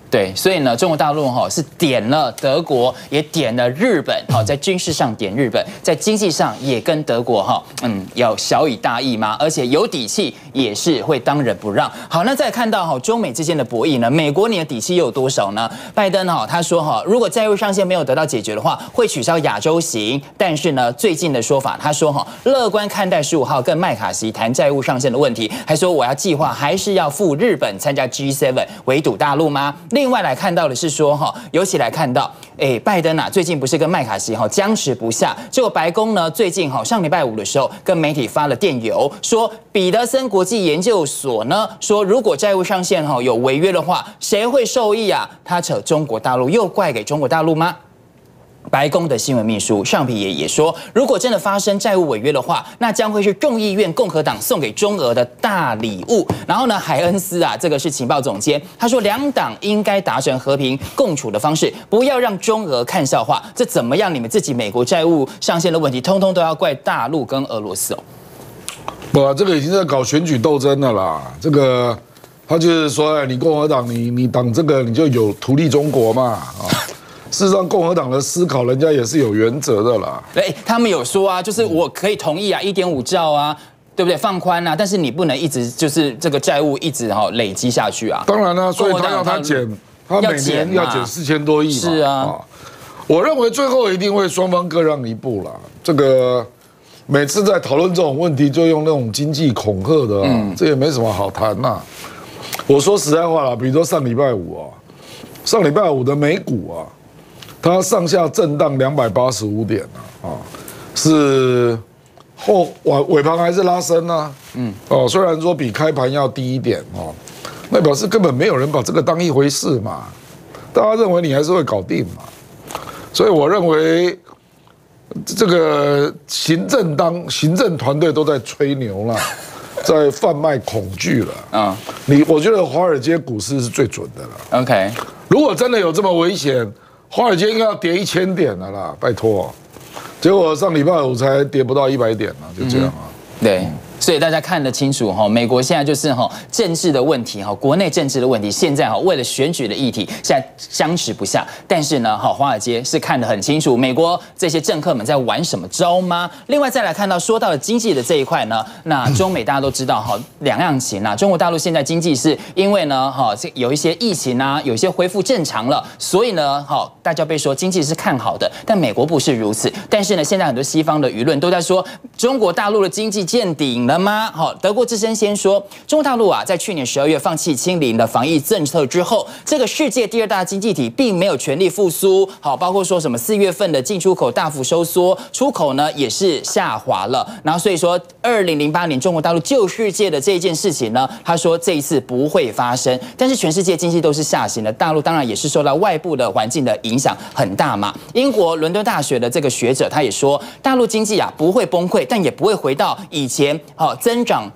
对，所以呢，中国大陆是点了德国，也点了日本，在军事上点日本，在经济上也跟德国要小以大义嘛，而且有底气也是会当仁不让。好，那再看到中美之间的博弈呢，美国你的底气又有多少呢？拜登他说如果债务上限没有得到解决的话，会取消亚洲行。但是呢，最近的说法，他说乐观看待15号跟麦卡锡谈债务上限的问题，还说我要计划还是要赴日本参加 G7 围堵大陆吗？另外来看到的是说尤其来看到，拜登最近不是跟麦卡锡僵持不下，结果白宫呢最近上礼拜五的时候跟媒体发了电邮，说彼得森国际研究所呢说，如果债务上限有违约的话，谁会受益啊？他扯中国大陆，又怪给中国大陆吗？白宫的新闻秘书尚皮也说，如果真的发生债务违约的话，那将会是众议院共和党送给中俄的大礼物。然后呢，海恩斯这个是情报总监，他说两党应该达成和平共处的方式，不要让中俄看笑话。这怎么样？你们自己美国债务上限的问题，通通都要怪大陆跟俄罗斯哦。
不，这个已经在搞选举斗争了啦。这个他就是说，你共和党，你挡这个，你就有图利中国嘛事实上，共和党的思考，人家也是有原则的啦。
对，他们有说啊，就是我可以同意1.5兆啊，对不对？放宽啊，但是你不能一直就是这个债务一直累积下去啊。
当然了，所以他要他减，他每年要减4000多亿嘛。
是啊，
我认为最后一定会双方各让一步啦。这个每次在讨论这种问题，就用那种经济恐吓的，这也没什么好谈呐。我说实在话啦，比如说上礼拜五的美股它上下震荡285点是尾盘还是拉升啊？虽然说比开盘要低一点那表示根本没有人把这个当一回事嘛，大家认为你还是会搞定嘛，所以我认为这个行政团队都在吹牛了，在贩卖恐惧了我觉得华尔街股市是最准的了。
OK，
如果真的有这么危险，华尔街应该要跌1000点了啦，拜托。结果上礼拜五才跌不到100点就这样
对。所以大家看得清楚美国现在就是政治的问题国内政治的问题，现在为了选举的议题，现在僵持不下。但是呢华尔街是看得很清楚，美国这些政客们在玩什么招吗？另外再来看到说到了经济的这一块呢，那中美大家都知道两样情中国大陆现在经济是因为呢有一些疫情有一些恢复正常了，所以呢大家被说经济是看好的，但美国不是如此。但是呢现在很多西方的舆论都在说中国大陆的经济见顶了吗？德国之声先说，中国大陆在去年12月放弃清零的防疫政策之后，这个世界第2大经济体并没有全力复苏。包括说什么4月份的进出口大幅收缩，出口呢也是下滑了。然后所以说2008年中国大陆救世界的这一件事情呢，他说这一次不会发生。但是全世界经济都是下行的，大陆当然也是受到外部的环境的影响很大嘛。英国伦敦大学的这个学者他也说，大陆经济不会崩溃，但也不会回到以前增长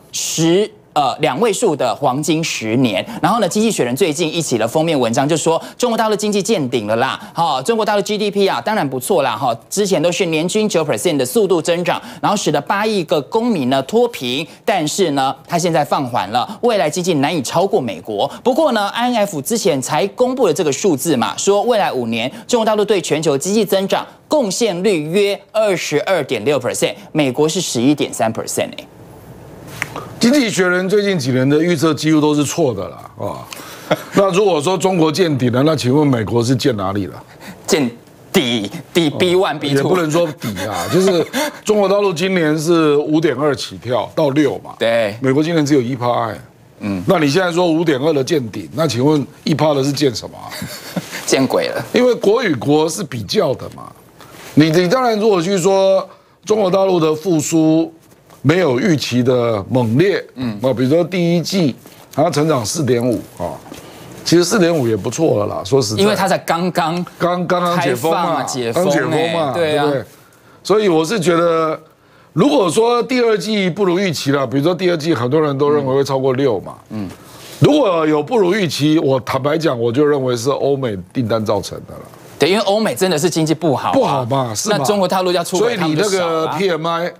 2位数的黄金10年。然后呢，经济学人最近一起的封面文章就说，中国大陆经济见顶了啦。中国大陆 GDP 当然不错啦。之前都是年均9% 的速度增长，然后使得8亿个公民呢脱贫。但是呢，它现在放缓了，未来经济难以超过美国。不过呢 ，IMF 之前才公布了这个数字嘛，说未来5年中国大陆对全球经济增长贡献率约22.6%，美国是11.3%
经济学人最近几年的预测几乎都是错的啦那如果说中国见底了，那请问美国是见哪里了？
见底 B1 B2
也不能说底就是中国大陆今年是5.2起跳到6嘛，
对，
美国今年只有1%那你现在说5.2的见顶，那请问1%的是见什么
见鬼了，因
为国与国是比较的嘛。你当然如果去说中国大陆的复苏没有预期的猛烈，比如说第1季它成长4.5其实4.5也不错了啦，说实在，
因为它才刚刚
解封嘛，
解封嘛，
对不对？所以我是觉得，如果说第2季不如预期了，比如说第2季很多人都认为会超过6嘛，如果有不如预期，我坦白讲，我就认为是欧美订单造成的了。对，
因为欧美真的是经济不好
嘛，是嘛？
那中国大陆要出口，
所以你那个 PMI。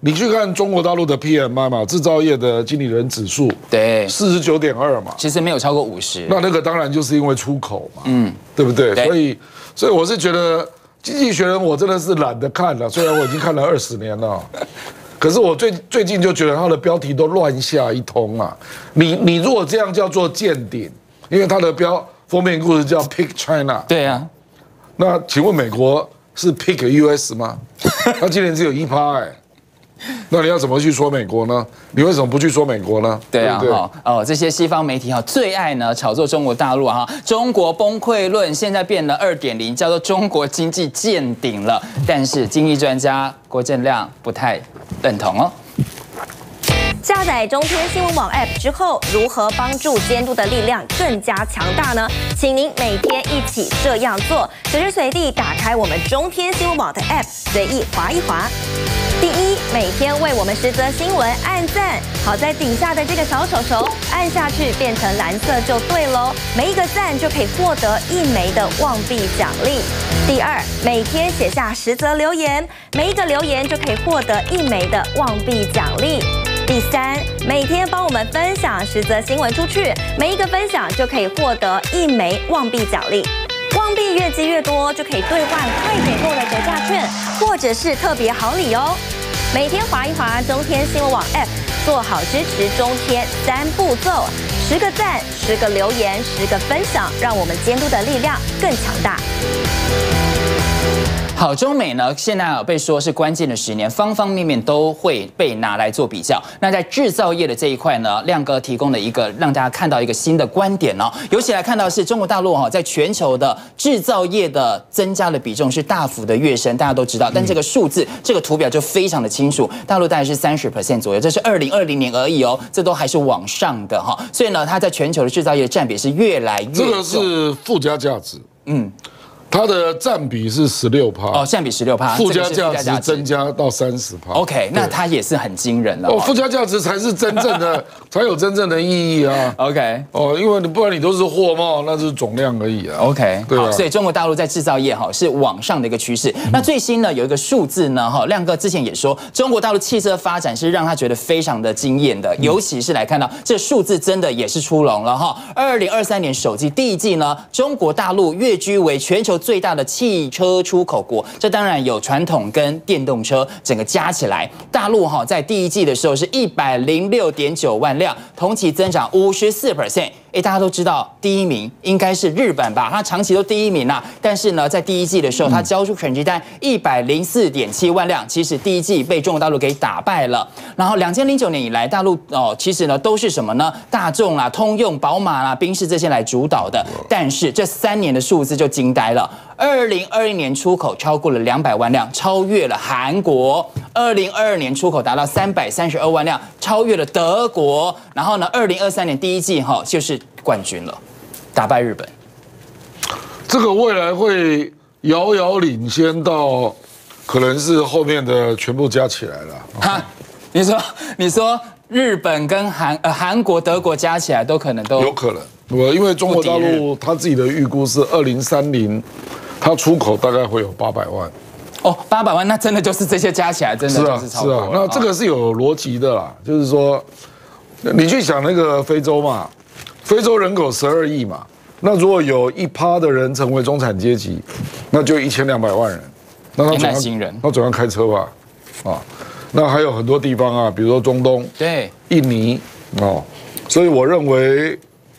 你去看中国大陆的 PMI 嘛，制造业的经理人指数，
对
，49.2嘛，
其实没有超过50。
那个当然就是因为出口嘛，对不对？所以我是觉得《经济学人》我真的是懒得看了，虽然我已经看了20年了，可是我最近就觉得它的标题都乱下一通啊。你如果这样叫做见顶，因为它的封面故事叫 Pick China，
对啊，
那请问美国是 Pick US 吗？它今年只有1%哎。那你要怎么去说美国呢？你为什么不去说美国呢？
对啊，这些西方媒体最爱呢炒作中国大陆啊，中国崩溃论现在变了2.0，叫做中国经济见顶了。但是经济专家郭正亮不太认同哦。
下载中天新闻网 App 之后，如何帮助监督的力量更加强大呢？请您每天一起这样做，随时随地打开我们中天新闻网的 App， 随意滑一滑。第一，每天为我们10则新闻按赞，好在底下的这个小手手按下去变成蓝色就对喽，每一个赞就可以获得1枚的旺币奖励。第二，每天写下10则留言，每一个留言就可以获得1枚的旺币奖励。第三，每天帮我们分享10则新闻出去，每一个分享就可以获得1枚旺币奖励。旺币越积越多，就可以兑换快点购的折价券，或者是特别好礼哦。每天滑一滑中天新闻网 App， 做好支持中天3步骤：10个赞、10个留言、10个分享，让我们监督的力量更强大。
好，中美呢现在被说是关键的10年，方方面面都会被拿来做比较。那在制造业的这一块呢，亮哥提供了一个让大家看到一个新的观点哦。尤其来看到是中国大陆在全球的制造业的增加的比重是大幅的跃升，大家都知道。但这个数字，这个图表就非常的清楚，大陆大概是30% 左右，这是2020年而已哦，这都还是往上的哈。所以呢，它在全球的制造业的占比是越来越重。
这个是附加价值，它的占比是16%，
占比16%，
附加价值增加到30%。
OK， 那它也是很惊人了。
附加价值才是真正的，才有真正的意义啊。
OK，
因为不然你都是货贸，那就是总量而已啊。
OK，
对啊。
所以中国大陆在制造业是往上的一个趋势。那最新呢有一个数字呢亮哥之前也说，中国大陆汽车发展是让他觉得非常的惊艳的，尤其是来看到这数字真的也是出笼了哈。2023年首季第一季呢，中国大陆跃居为全球最大的汽车出口国，这当然有传统跟电动车整个加起来，大陆在第一季的时候是106.9万辆，同期增长54%。大家都知道第一名应该是日本吧，它长期都第一名啦。但是呢，在第一季的时候，它交出成绩单104.7万辆，其实第一季被中国大陆给打败了。然后2009年以来，大陆其实呢都是什么呢？大众啦、通用、宝马啦、宾士这些来主导的。但是这3年的数字就惊呆了。2020年出口超过了200万辆，超越了韩国。2022年出口达到332万辆，超越了德国。然后呢，2023年第一季就是冠军了，打败日本。
这个未来会遥遥领先到，可能是后面的全部加起来了。
哈，你说日本跟韩国、德国加起来都可能都
有可能。因为中国大陆他自己的预估是2030，它出口大概会有800万。
800万，那真的就是这些加起来，真的就是超过了。
那这个是有逻辑的啦，就是说，你去想那个非洲嘛，非洲人口12亿嘛，那如果有1%的人成为中产阶级，那就1200万人，那他总要开车吧，那还有很多地方啊，比如说中东，
对，
印尼所以我认为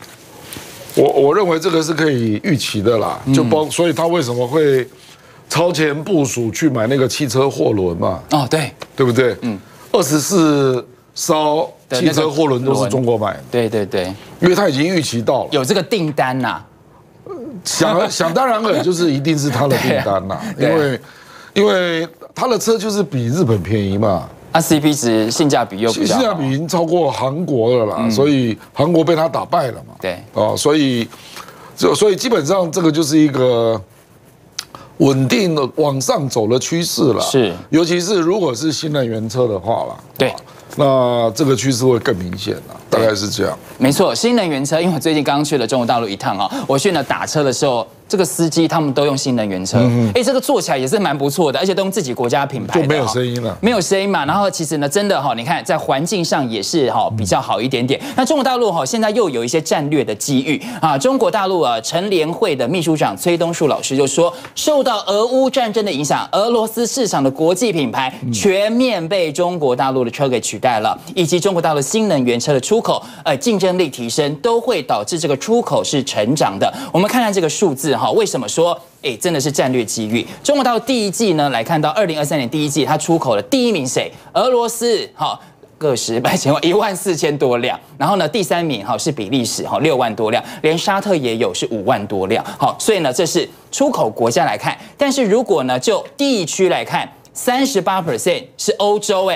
这个是可以预期的啦，所以他为什么会超前部署去买那个汽车货轮嘛？对不对？24艘汽车货轮都是中国买的。
对，
因为他已经预期到了，
有这个订单呐。
想当然了，就是一定是他的订单呐，因为他的车就是比日本便宜嘛。
CP 值性价比又比较好，
性价比已经超过韩国了啦，所以韩国被他打败了嘛。
对，
所以基本上这个就是一个稳定的往上走的趋势了。
是，
尤其是如果是新能源车的话啦，
对，
那这个趋势会更明显了，大概是这样。
没错，新能源车，因为我最近刚去了中国大陆一趟我去呢打车的时候，这个司机他们都用新能源车，这个坐起来也是蛮不错的，而且都用自己国家品牌的，
就没有声音了，
没有声音嘛。然后其实呢，真的你看在环境上也是比较好一点点。那中国大陆现在又有一些战略的机遇啊。中国大陆成联会的秘书长崔东树老师就说，受到俄乌战争的影响，俄罗斯市场的国际品牌全面被中国大陆的车给取代了，以及中国大陆新能源车的出口竞争力提升，都会导致这个出口是成长的。我们看看这个数字为什么说真的是战略机遇？中国大陆第一季呢，来看到2023年第一季，它出口的第一名谁？俄罗斯，个十百千万14000多辆，然后呢，第3名是比利时6万多辆，连沙特也有是5万多辆。所以呢，这是出口国家来看。但是如果呢，就地区来看，38% 是欧洲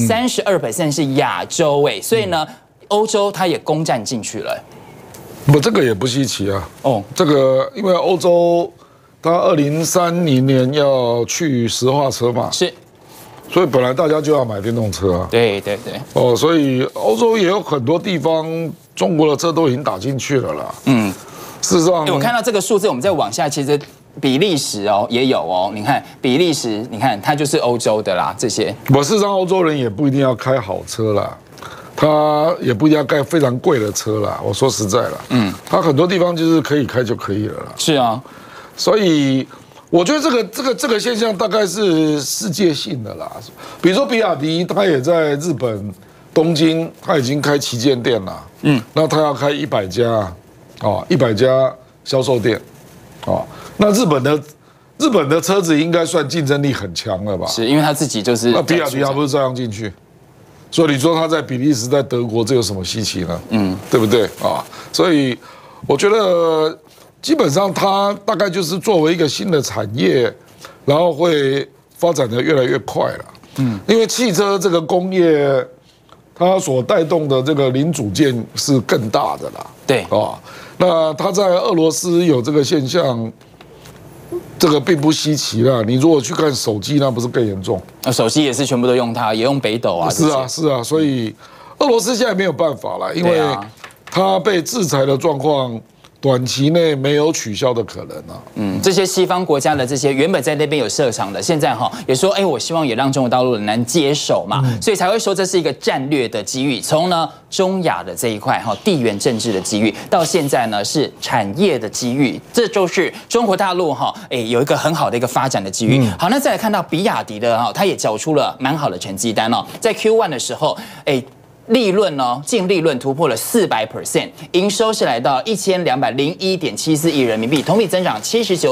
32% 是亚洲所以呢，欧洲它也攻占进去了。
这个也不稀奇啊。这个因为欧洲它2030年要去石化车嘛，是，所以本来大家就要买电动车啊。对。所以欧洲也有很多地方中国的车都已经打进去了啦。事实上，我看到这个数字，我们再往下，其实比利时也有你看比利时，你看它就是欧洲的啦，这些。事实上，欧洲人也不一定要开好车啦。他也不一定要盖非常贵的车啦，我说实在了，他很多地方就是可以开就可以了啦。是啊，所以我觉得这个现象大概是世界性的啦。比如说比亚迪，他也在日本东京，他已经开旗舰店了，那他要开100家，100家销售店，那日本的车子应该算竞争力很强了吧？是因为他自己就是，那比亚迪还不是照样进去？所以你说他在比利时、在德国，这有什么稀奇呢？对不对啊？所以我觉得基本上它大概就是作为一个新的产业，然后会发展的越来越快了。因为汽车这个工业，它所带动的这个零组件是更大的啦。对那它在俄罗斯有这个现象。这个并不稀奇啦，你如果去看手机，那不是更严重？手机也是全部都用它，也用北斗啊。是啊，所以俄罗斯现在没有办法了，因为它被制裁的状况，短期内没有取消的可能啊。这些西方国家的这些原本在那边有设厂的，现在也说，我希望也让中国大陆人能接手嘛，所以才会说这是一个战略的机遇。从呢中亚的这一块地缘政治的机遇，到现在呢是产业的机遇，这就是中国大陆有一个很好的一个发展的机遇。好，那再来看到比亚迪的它也缴出了蛮好的成绩单在 Q1 的时候，利润净利润突破了400%，营收是来到1201.74亿人民币，同比增长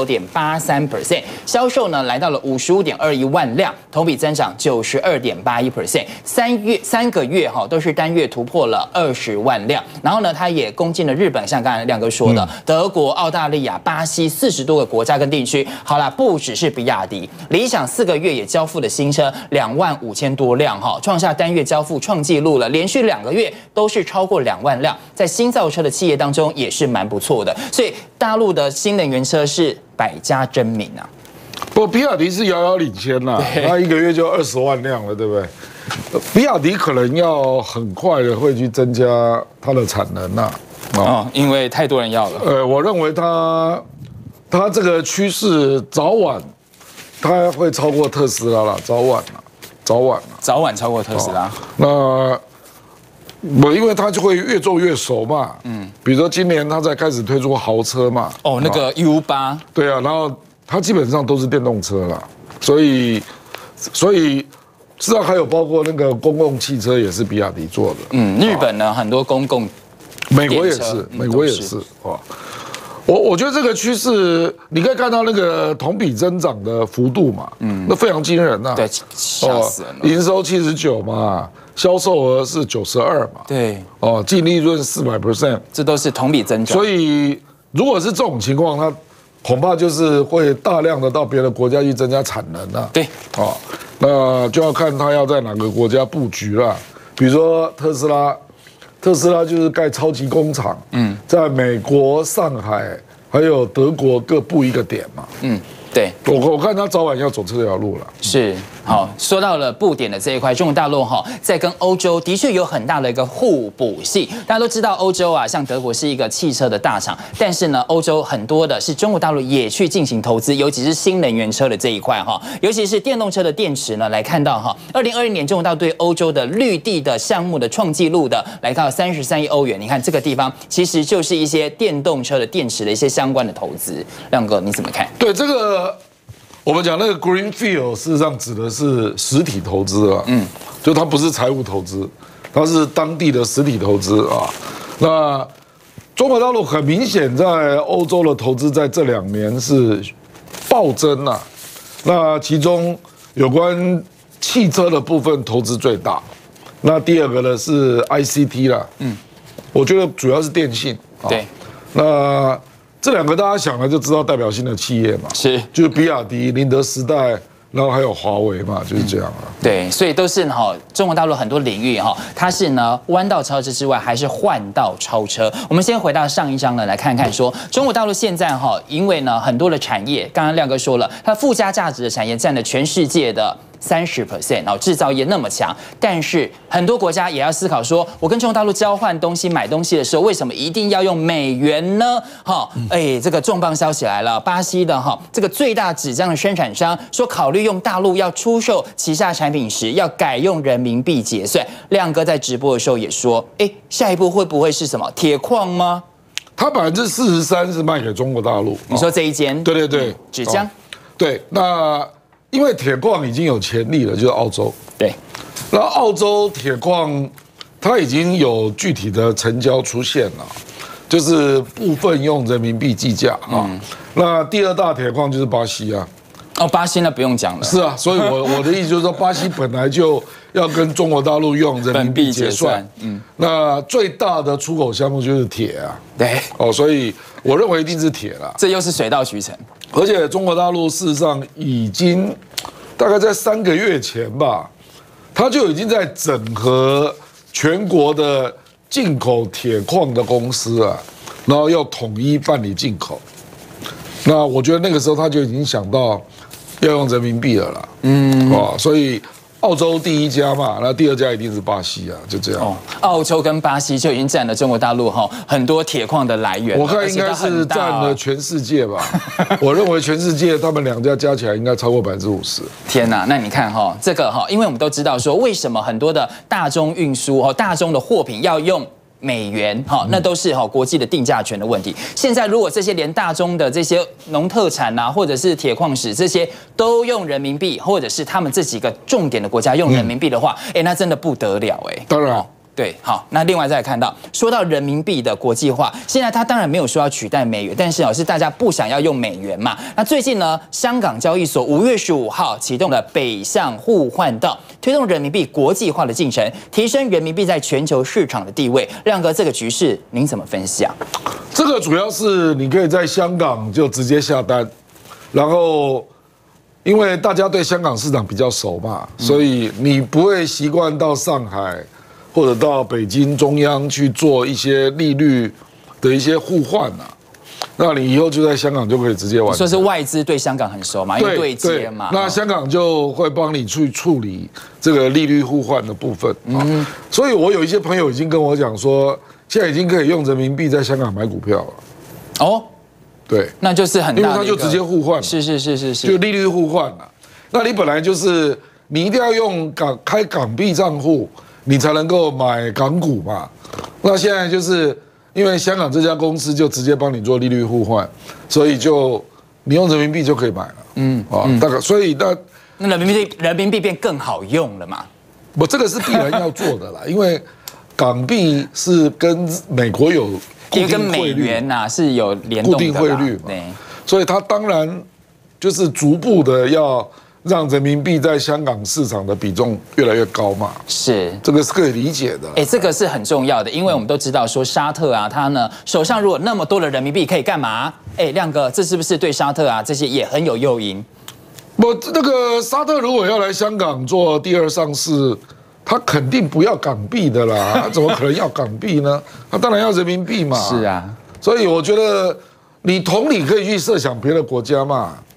79.83%，销售呢来到了55.21万辆，同比增长92.81%，三个月都是单月突破了20万辆，然后呢，它也攻进了日本，像刚才亮哥说的，德国、澳大利亚、巴西40多个国家跟地区。好啦，不只是比亚迪，理想4个月也交付了新车25000多辆创下单月交付创纪录了。连续2个月都是超过2万辆，在新造车的企业当中也是蛮不错的，所以大陆的新能源车是百家争鸣啊。不过比亚迪是遥遥领先啦，它1个月就20万辆了，对不对？比亚迪可能要很快的会去增加它的产能啦，因为太多人要了。我认为它这个趋势早晚它会超过特斯拉啦，早晚超过特斯拉。因为它就会越做越熟嘛，比如说今年它才开始推出豪车嘛，那个 U8，对啊，然后它基本上都是电动车啦，所以事实上还有包括那个公共汽车也是比亚迪做的，日本呢很多公共，美国也是我觉得这个趋势，你可以看到那个同比增长的幅度嘛，那非常惊人呐，对，吓死人了，营收79嘛。销售额是92嘛？对，净利润400%，这都是同比增长。所以如果是这种情况，它恐怕就是会大量的到别的国家去增加产能了。对，那就要看它要在哪个国家布局了。比如说特斯拉就是盖超级工厂，在美国、上海还有德国各布一个点嘛。对，我看他早晚要走这条路了。是，
好，说到了布点的这一块，中国大陆在跟欧洲的确有很大的一个互补性。大家都知道欧洲啊，像德国是一个汽车的大厂，但是呢，欧洲很多的是中国大陆也去进行投资，尤其是新能源车的这一块尤其是电动车的电池呢，来看到2020年中国大陆对欧洲的绿地的项目的创纪录的来到33亿欧元。你看这个地方其实就是一些电动车的电池的一些相关的投资。亮哥你怎么看？
对这个。我们讲那个 Greenfield， 事实上指的是实体投资啊，就它不是财务投资，它是当地的实体投资啊。那中国大陆很明显在欧洲的投资在这2年是暴增啊。那其中有关汽车的部分投资最大，那第二个呢是 ICT 啦，我觉得主要是电信，
对，
那。这2个大家想了就知道代表性的企业嘛，
是
就是比亚迪、宁德时代，然后还有华为嘛，就是这样啊。
对，所以都是中国大陆很多领域它是呢弯道超车之外，还是换道超車。我们先回到上一章呢，来看看说中国大陆现在因为呢很多的产业，刚刚亮哥说了，它附加价值的产业占了全世界的30%，然后制造业那么强，但是很多国家也要思考说，我跟中国大陆交换东西、买东西的时候，为什么一定要用美元呢？这个重磅消息来了，巴西的这个最大纸浆的生产商说，考虑用大陆要出售旗下产品时，要改用人民币结算。亮哥在直播的时候也说，下一步会不会是什么铁矿吗？
它43%是卖给中国大陆。
你说这一间？
对对对，
纸浆。
对，那。因为铁矿已经有潜力了，就是澳洲。
对，
那澳洲铁矿它已经有具体的成交出现了，就是部分用人民币计价啊。那第2大铁矿就是巴西啊。
巴西那不用讲了。
是啊，所以我的意思就是说，巴西本来就要跟中国大陆用人民币结算。那最大的出口项目就是铁啊。
对。
所以我认为一定是铁啦。
这又是水到渠成。
而且中国大陆事实上已经大概在3个月前吧，它就已经在整合全国的进口铁矿的公司啊，然后要统一办理进口。那我觉得那个时候他就已经想到要用人民币了啦。所以澳洲第1家嘛，那第2家一定是巴西啊，就这样。
澳洲跟巴西就已经占了中国大陆很多铁矿的来源。
我看应该是占了全世界吧。我认为全世界他们2家加起来应该超过50%。
天哪，那你看这个因为我们都知道说，为什么很多的大宗运输大宗的货品要用美元那都是国际的定价权的问题。现在如果这些连大宗的这些农特产啊，或者是铁矿石这些都用人民币，或者是他们这几个重点的国家用人民币的话，那真的不得了
当然。
对，好，那另外再看到，说到人民币的国际化，现在它当然没有说要取代美元，但是是大家不想要用美元嘛。那最近呢，香港交易所5月15号启动了北向互换道，推动人民币国际化的进程，提升人民币在全球市场的地位。亮哥，这个局势您怎么分析啊？
这个主要是你可以在香港就直接下单，然后因为大家对香港市场比较熟嘛，所以你不会习惯到上海或者到北京中央去做一些利率的一些互换啊，那你以后就在香港就可以直接完成。
说是外资对香港很熟嘛，因为对接嘛。
那香港就会帮你去处理这个利率互换的部分。所以我有一些朋友已经跟我讲说，现在已经可以用人民币在香港买股票了。对，
那就是很大的，
因为它就直接互换。
是，
就利率互换了。那你本来就是你一定要用开港币账户，你才能够买港股嘛。那现在就是因为香港这家公司就直接帮你做利率互换，所以就你用人民币就可以买了。大概所以
那人民币变更好用了嘛？
这个是必然要做的啦，因为港币是跟美国有固定
跟美元是有联动的
固定汇率嘛，所以它当然就是逐步的要让人民币在香港市场的比重越来越高嘛，
是
这个是可以理解的。
这个是很重要的，因为我们都知道说沙特他呢手上如果那么多的人民币可以干嘛？亮哥，这是不是对沙特这些也很有诱因？
那个沙特如果要来香港做第2上市，他肯定不要港币的啦，他怎么可能要港币呢？他当然要人民币嘛。
是啊，
所以我觉得你同理可以去设想别的国家嘛。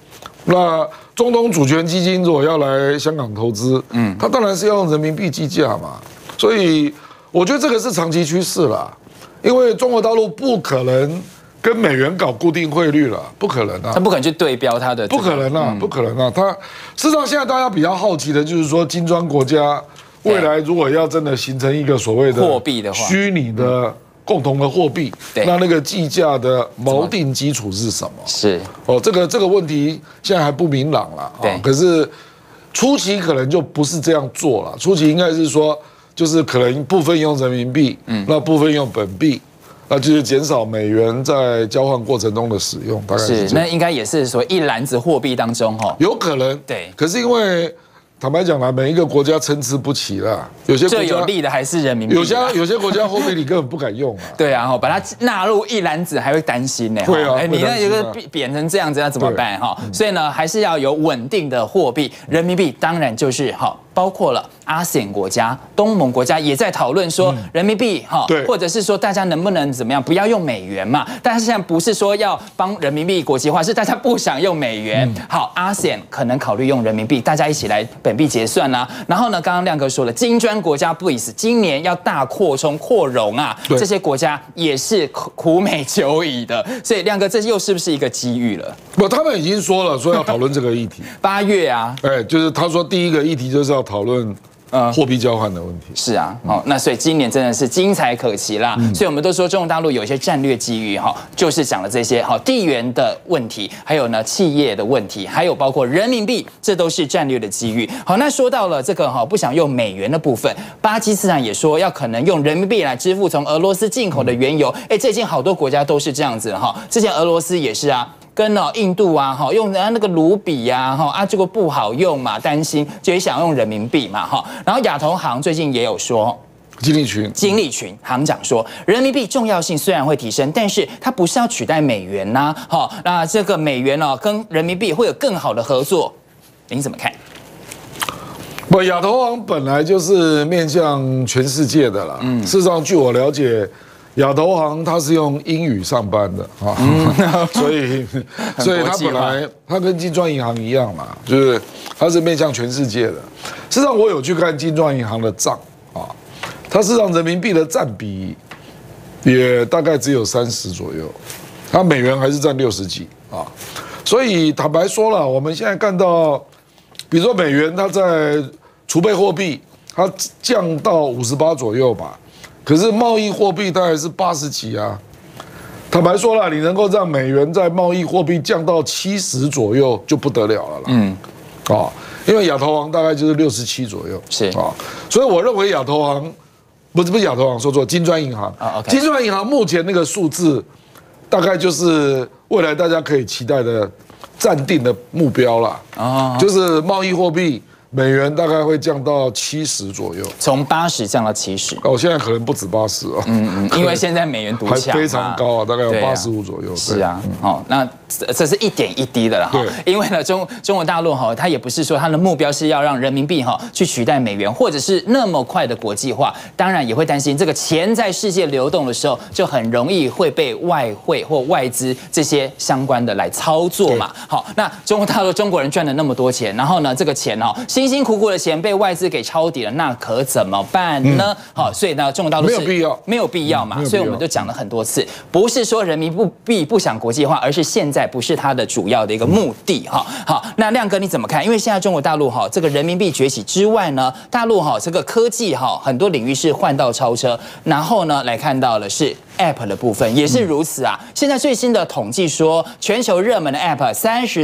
那中东主权基金如果要来香港投资，它当然是要用人民币计价嘛。所以我觉得这个是长期趋势啦，因为中国大陆不可能跟美元搞固定汇率了，不可能啊，
他不可能去对标它的，
不可能啊，不可能啊。它事实上现在大家比较好奇的就是说，金砖国家未来如果要真的形成一个所谓的
货币的话，
虚拟的共同的货币，那个计价的锚定基础是什么？
是
这个问题现在还不明朗了。对，可是初期可能就不是这样做了，初期应该是说，就是可能部分用人民币，那部分用本币。那就是减少美元在交换过程中的使用，大概是
那应该也是说一篮子货币当中哈，
有可能对，可是因为坦白讲啦，每一个国家参差不齐啦，有些国家
最有利的还是人民币，
有些国家货币你根本不敢用啊，
对啊，把它纳入一篮子还会担心呢，
会啊，
你那有个贬成这样子，那怎么办哈？所以呢，还是要有稳定的货币，人民币当然就是好。包括了ASEAN国家、东盟国家也在讨论说人民币哈，或者是说大家能不能怎么样，不要用美元嘛。但是现在不是说要帮人民币国际化，是大家不想用美元。好，ASEAN可能考虑用人民币，大家一起来本币结算啦。然后呢，刚刚亮哥说了，金砖国家 BRICS 今年要大扩充扩容啊，这些国家也是苦美久矣的。所以亮哥，这又是不是一个机遇了？
不，他们已经说了，说要讨论这个议题。
8月啊，
就是他说第一个议题就是要讨论货币交换的问题。
是啊，那所以今年真的是精彩可期啦。所以我们都说中国大陆有一些战略机遇哈，就是讲了这些地缘的问题，还有呢企业的问题，还有包括人民币，这都是战略的机遇。好，那说到了这个不想用美元的部分，巴基斯坦也说要可能用人民币来支付从俄罗斯进口的原油。最近好多国家都是这样子哈，之前俄罗斯也是啊。跟印度啊，用人家那个卢比呀，结果不好用嘛，担心就也想用人民币嘛，然后亚投行最近也有说，
经理群
行长说，人民币重要性虽然会提升，但是它不是要取代美元呐，那这个美元跟人民币会有更好的合作，您怎么看？
亚投行本来就是面向全世界的啦，事实上据我了解。亚投行它是用英语上班的啊，所以它本来它跟金砖银行一样嘛，就是它是面向全世界的。事实上我有去看金砖银行的账啊，它事实上人民币的占比也大概只有30左右，它美元还是占60几啊。所以坦白说了，我们现在看到，比如说美元它在储备货币它降到58左右吧。可是贸易货币它还是80几啊，坦白说了，你能够让美元在贸易货币降到70左右就不得了了啦。因为亚投行大概就是67左右，
是啊，
所以我认为亚投行不是亚投行，说错，金砖银行金砖银行目前那个数字，大概就是未来大家可以期待的暂定的目标啦，就是贸易货币。美元大概会降到70左右，
从80降到70。
现在可能不止80哦。
因为现在美元独强，
还非常高啊，大概有85左右。
是啊，那这是一点一滴的了哈。因为呢，中国大陆它也不是说它的目标是要让人民币去取代美元，或者是那么快的国际化，当然也会担心这个钱在世界流动的时候，就很容易会被外汇或外资这些相关的来操作嘛。好，那中国大陆中国人赚了那么多钱，然后呢，这个钱辛辛苦苦的钱被外资给抄底了，那可怎么办呢？好，所以呢，中国大陆没有必要嘛，所以我们就讲了很多次，不是说人民币不想国际化，而是现在不是它的主要的一个目的哈。好，那亮哥你怎么看？因为现在中国大陆这个人民币崛起之外呢，大陆这个科技很多领域是换道超车，然后呢来看到了是 App 的部分也是如此啊。现在最新的统计说，全球热门的 App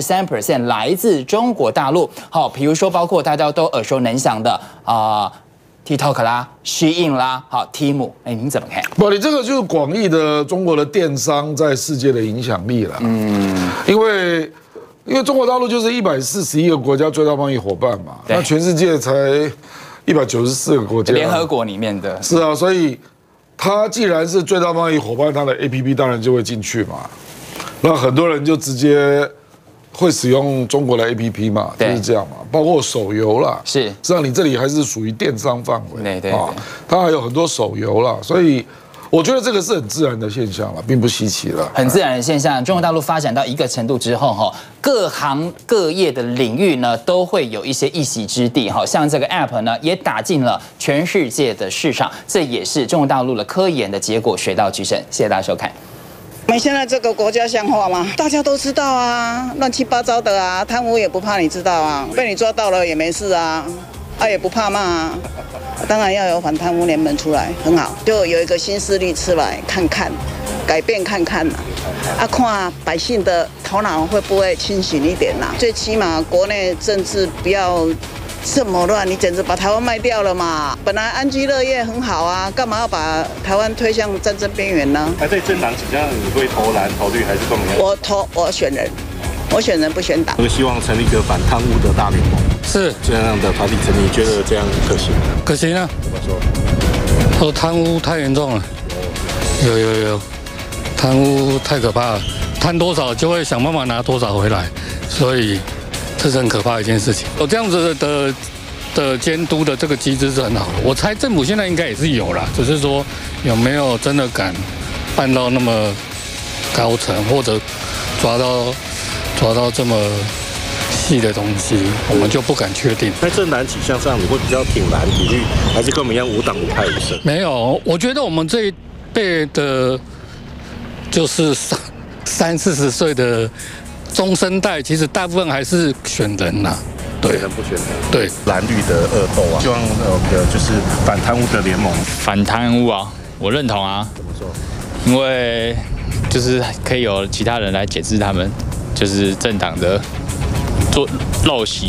33% 来自中国大陆。好，比如说包括大家都耳熟能详的TikTok 啦、Shein 啦，好 Temu，您怎么看？
不，你这个就是广义的中国的电商在世界的影响力了。因为中国大陆就是141个国家最大贸易伙伴嘛，那全世界才194个国家，
联合国里面的。
是啊，所以它既然是最大贸易伙伴，它的 APP 当然就会进去嘛。那很多人就直接会使用中国的 APP 嘛，就是这样嘛。包括手游啦，
是，
实际上你这里还是属于电商范围，
对，
它还有很多手游啦，所以我觉得这个是很自然的现象了，并不稀奇了。
很自然的现象，中国大陆发展到一个程度之后，哈，各行各业的领域呢，都会有一些一席之地，哈，像这个 App 呢，也打进了全世界的市场，这也是中国大陆的科研的结果，水到渠成。谢谢大家收看。
我们现在这个国家像话吗？大家都知道啊，乱七八糟的啊，贪污也不怕你知道啊，被你抓到了也没事啊，也不怕骂啊。当然要有反贪污联盟出来，很好，就有一个新势力出来看看，改变看看呐，看百姓的头脑会不会清醒一点呐？最起码国内政治不要这么乱，你简直把台湾卖掉了嘛！本来安居乐业很好啊，干嘛要把台湾推向战争边缘呢？
对政党倾向，你会投蓝、投绿还是怎么样？
我选人，我选人不选党。
我希望成立一个反贪污的大联盟。
是
这样的团体成立，你觉得这样可行吗？
可行啊。
怎么说？
贪污太严重了，有，贪污太可怕了，贪多少就会想办法拿多少回来，所以这是很可怕的一件事情。有这样子的监督的这个机制是很好的，我猜政府现在应该也是有啦，只是说有没有真的敢办到那么高层，或者抓到这么细的东西，我们就不敢确定。
在政党倾向上，你会比较挺蓝体绿，还是跟我们一样无党无派无胜？
没有，我觉得我们这一辈的，就是30-40岁的中生代，其实大部分还是选人呐。对，
选人不选人。
对，
蓝绿的恶斗啊，希望就是反贪污的联盟。
反贪污啊，我认同啊。
怎么说？
因为就是可以有其他人来检视他们，就是政党的做陋习。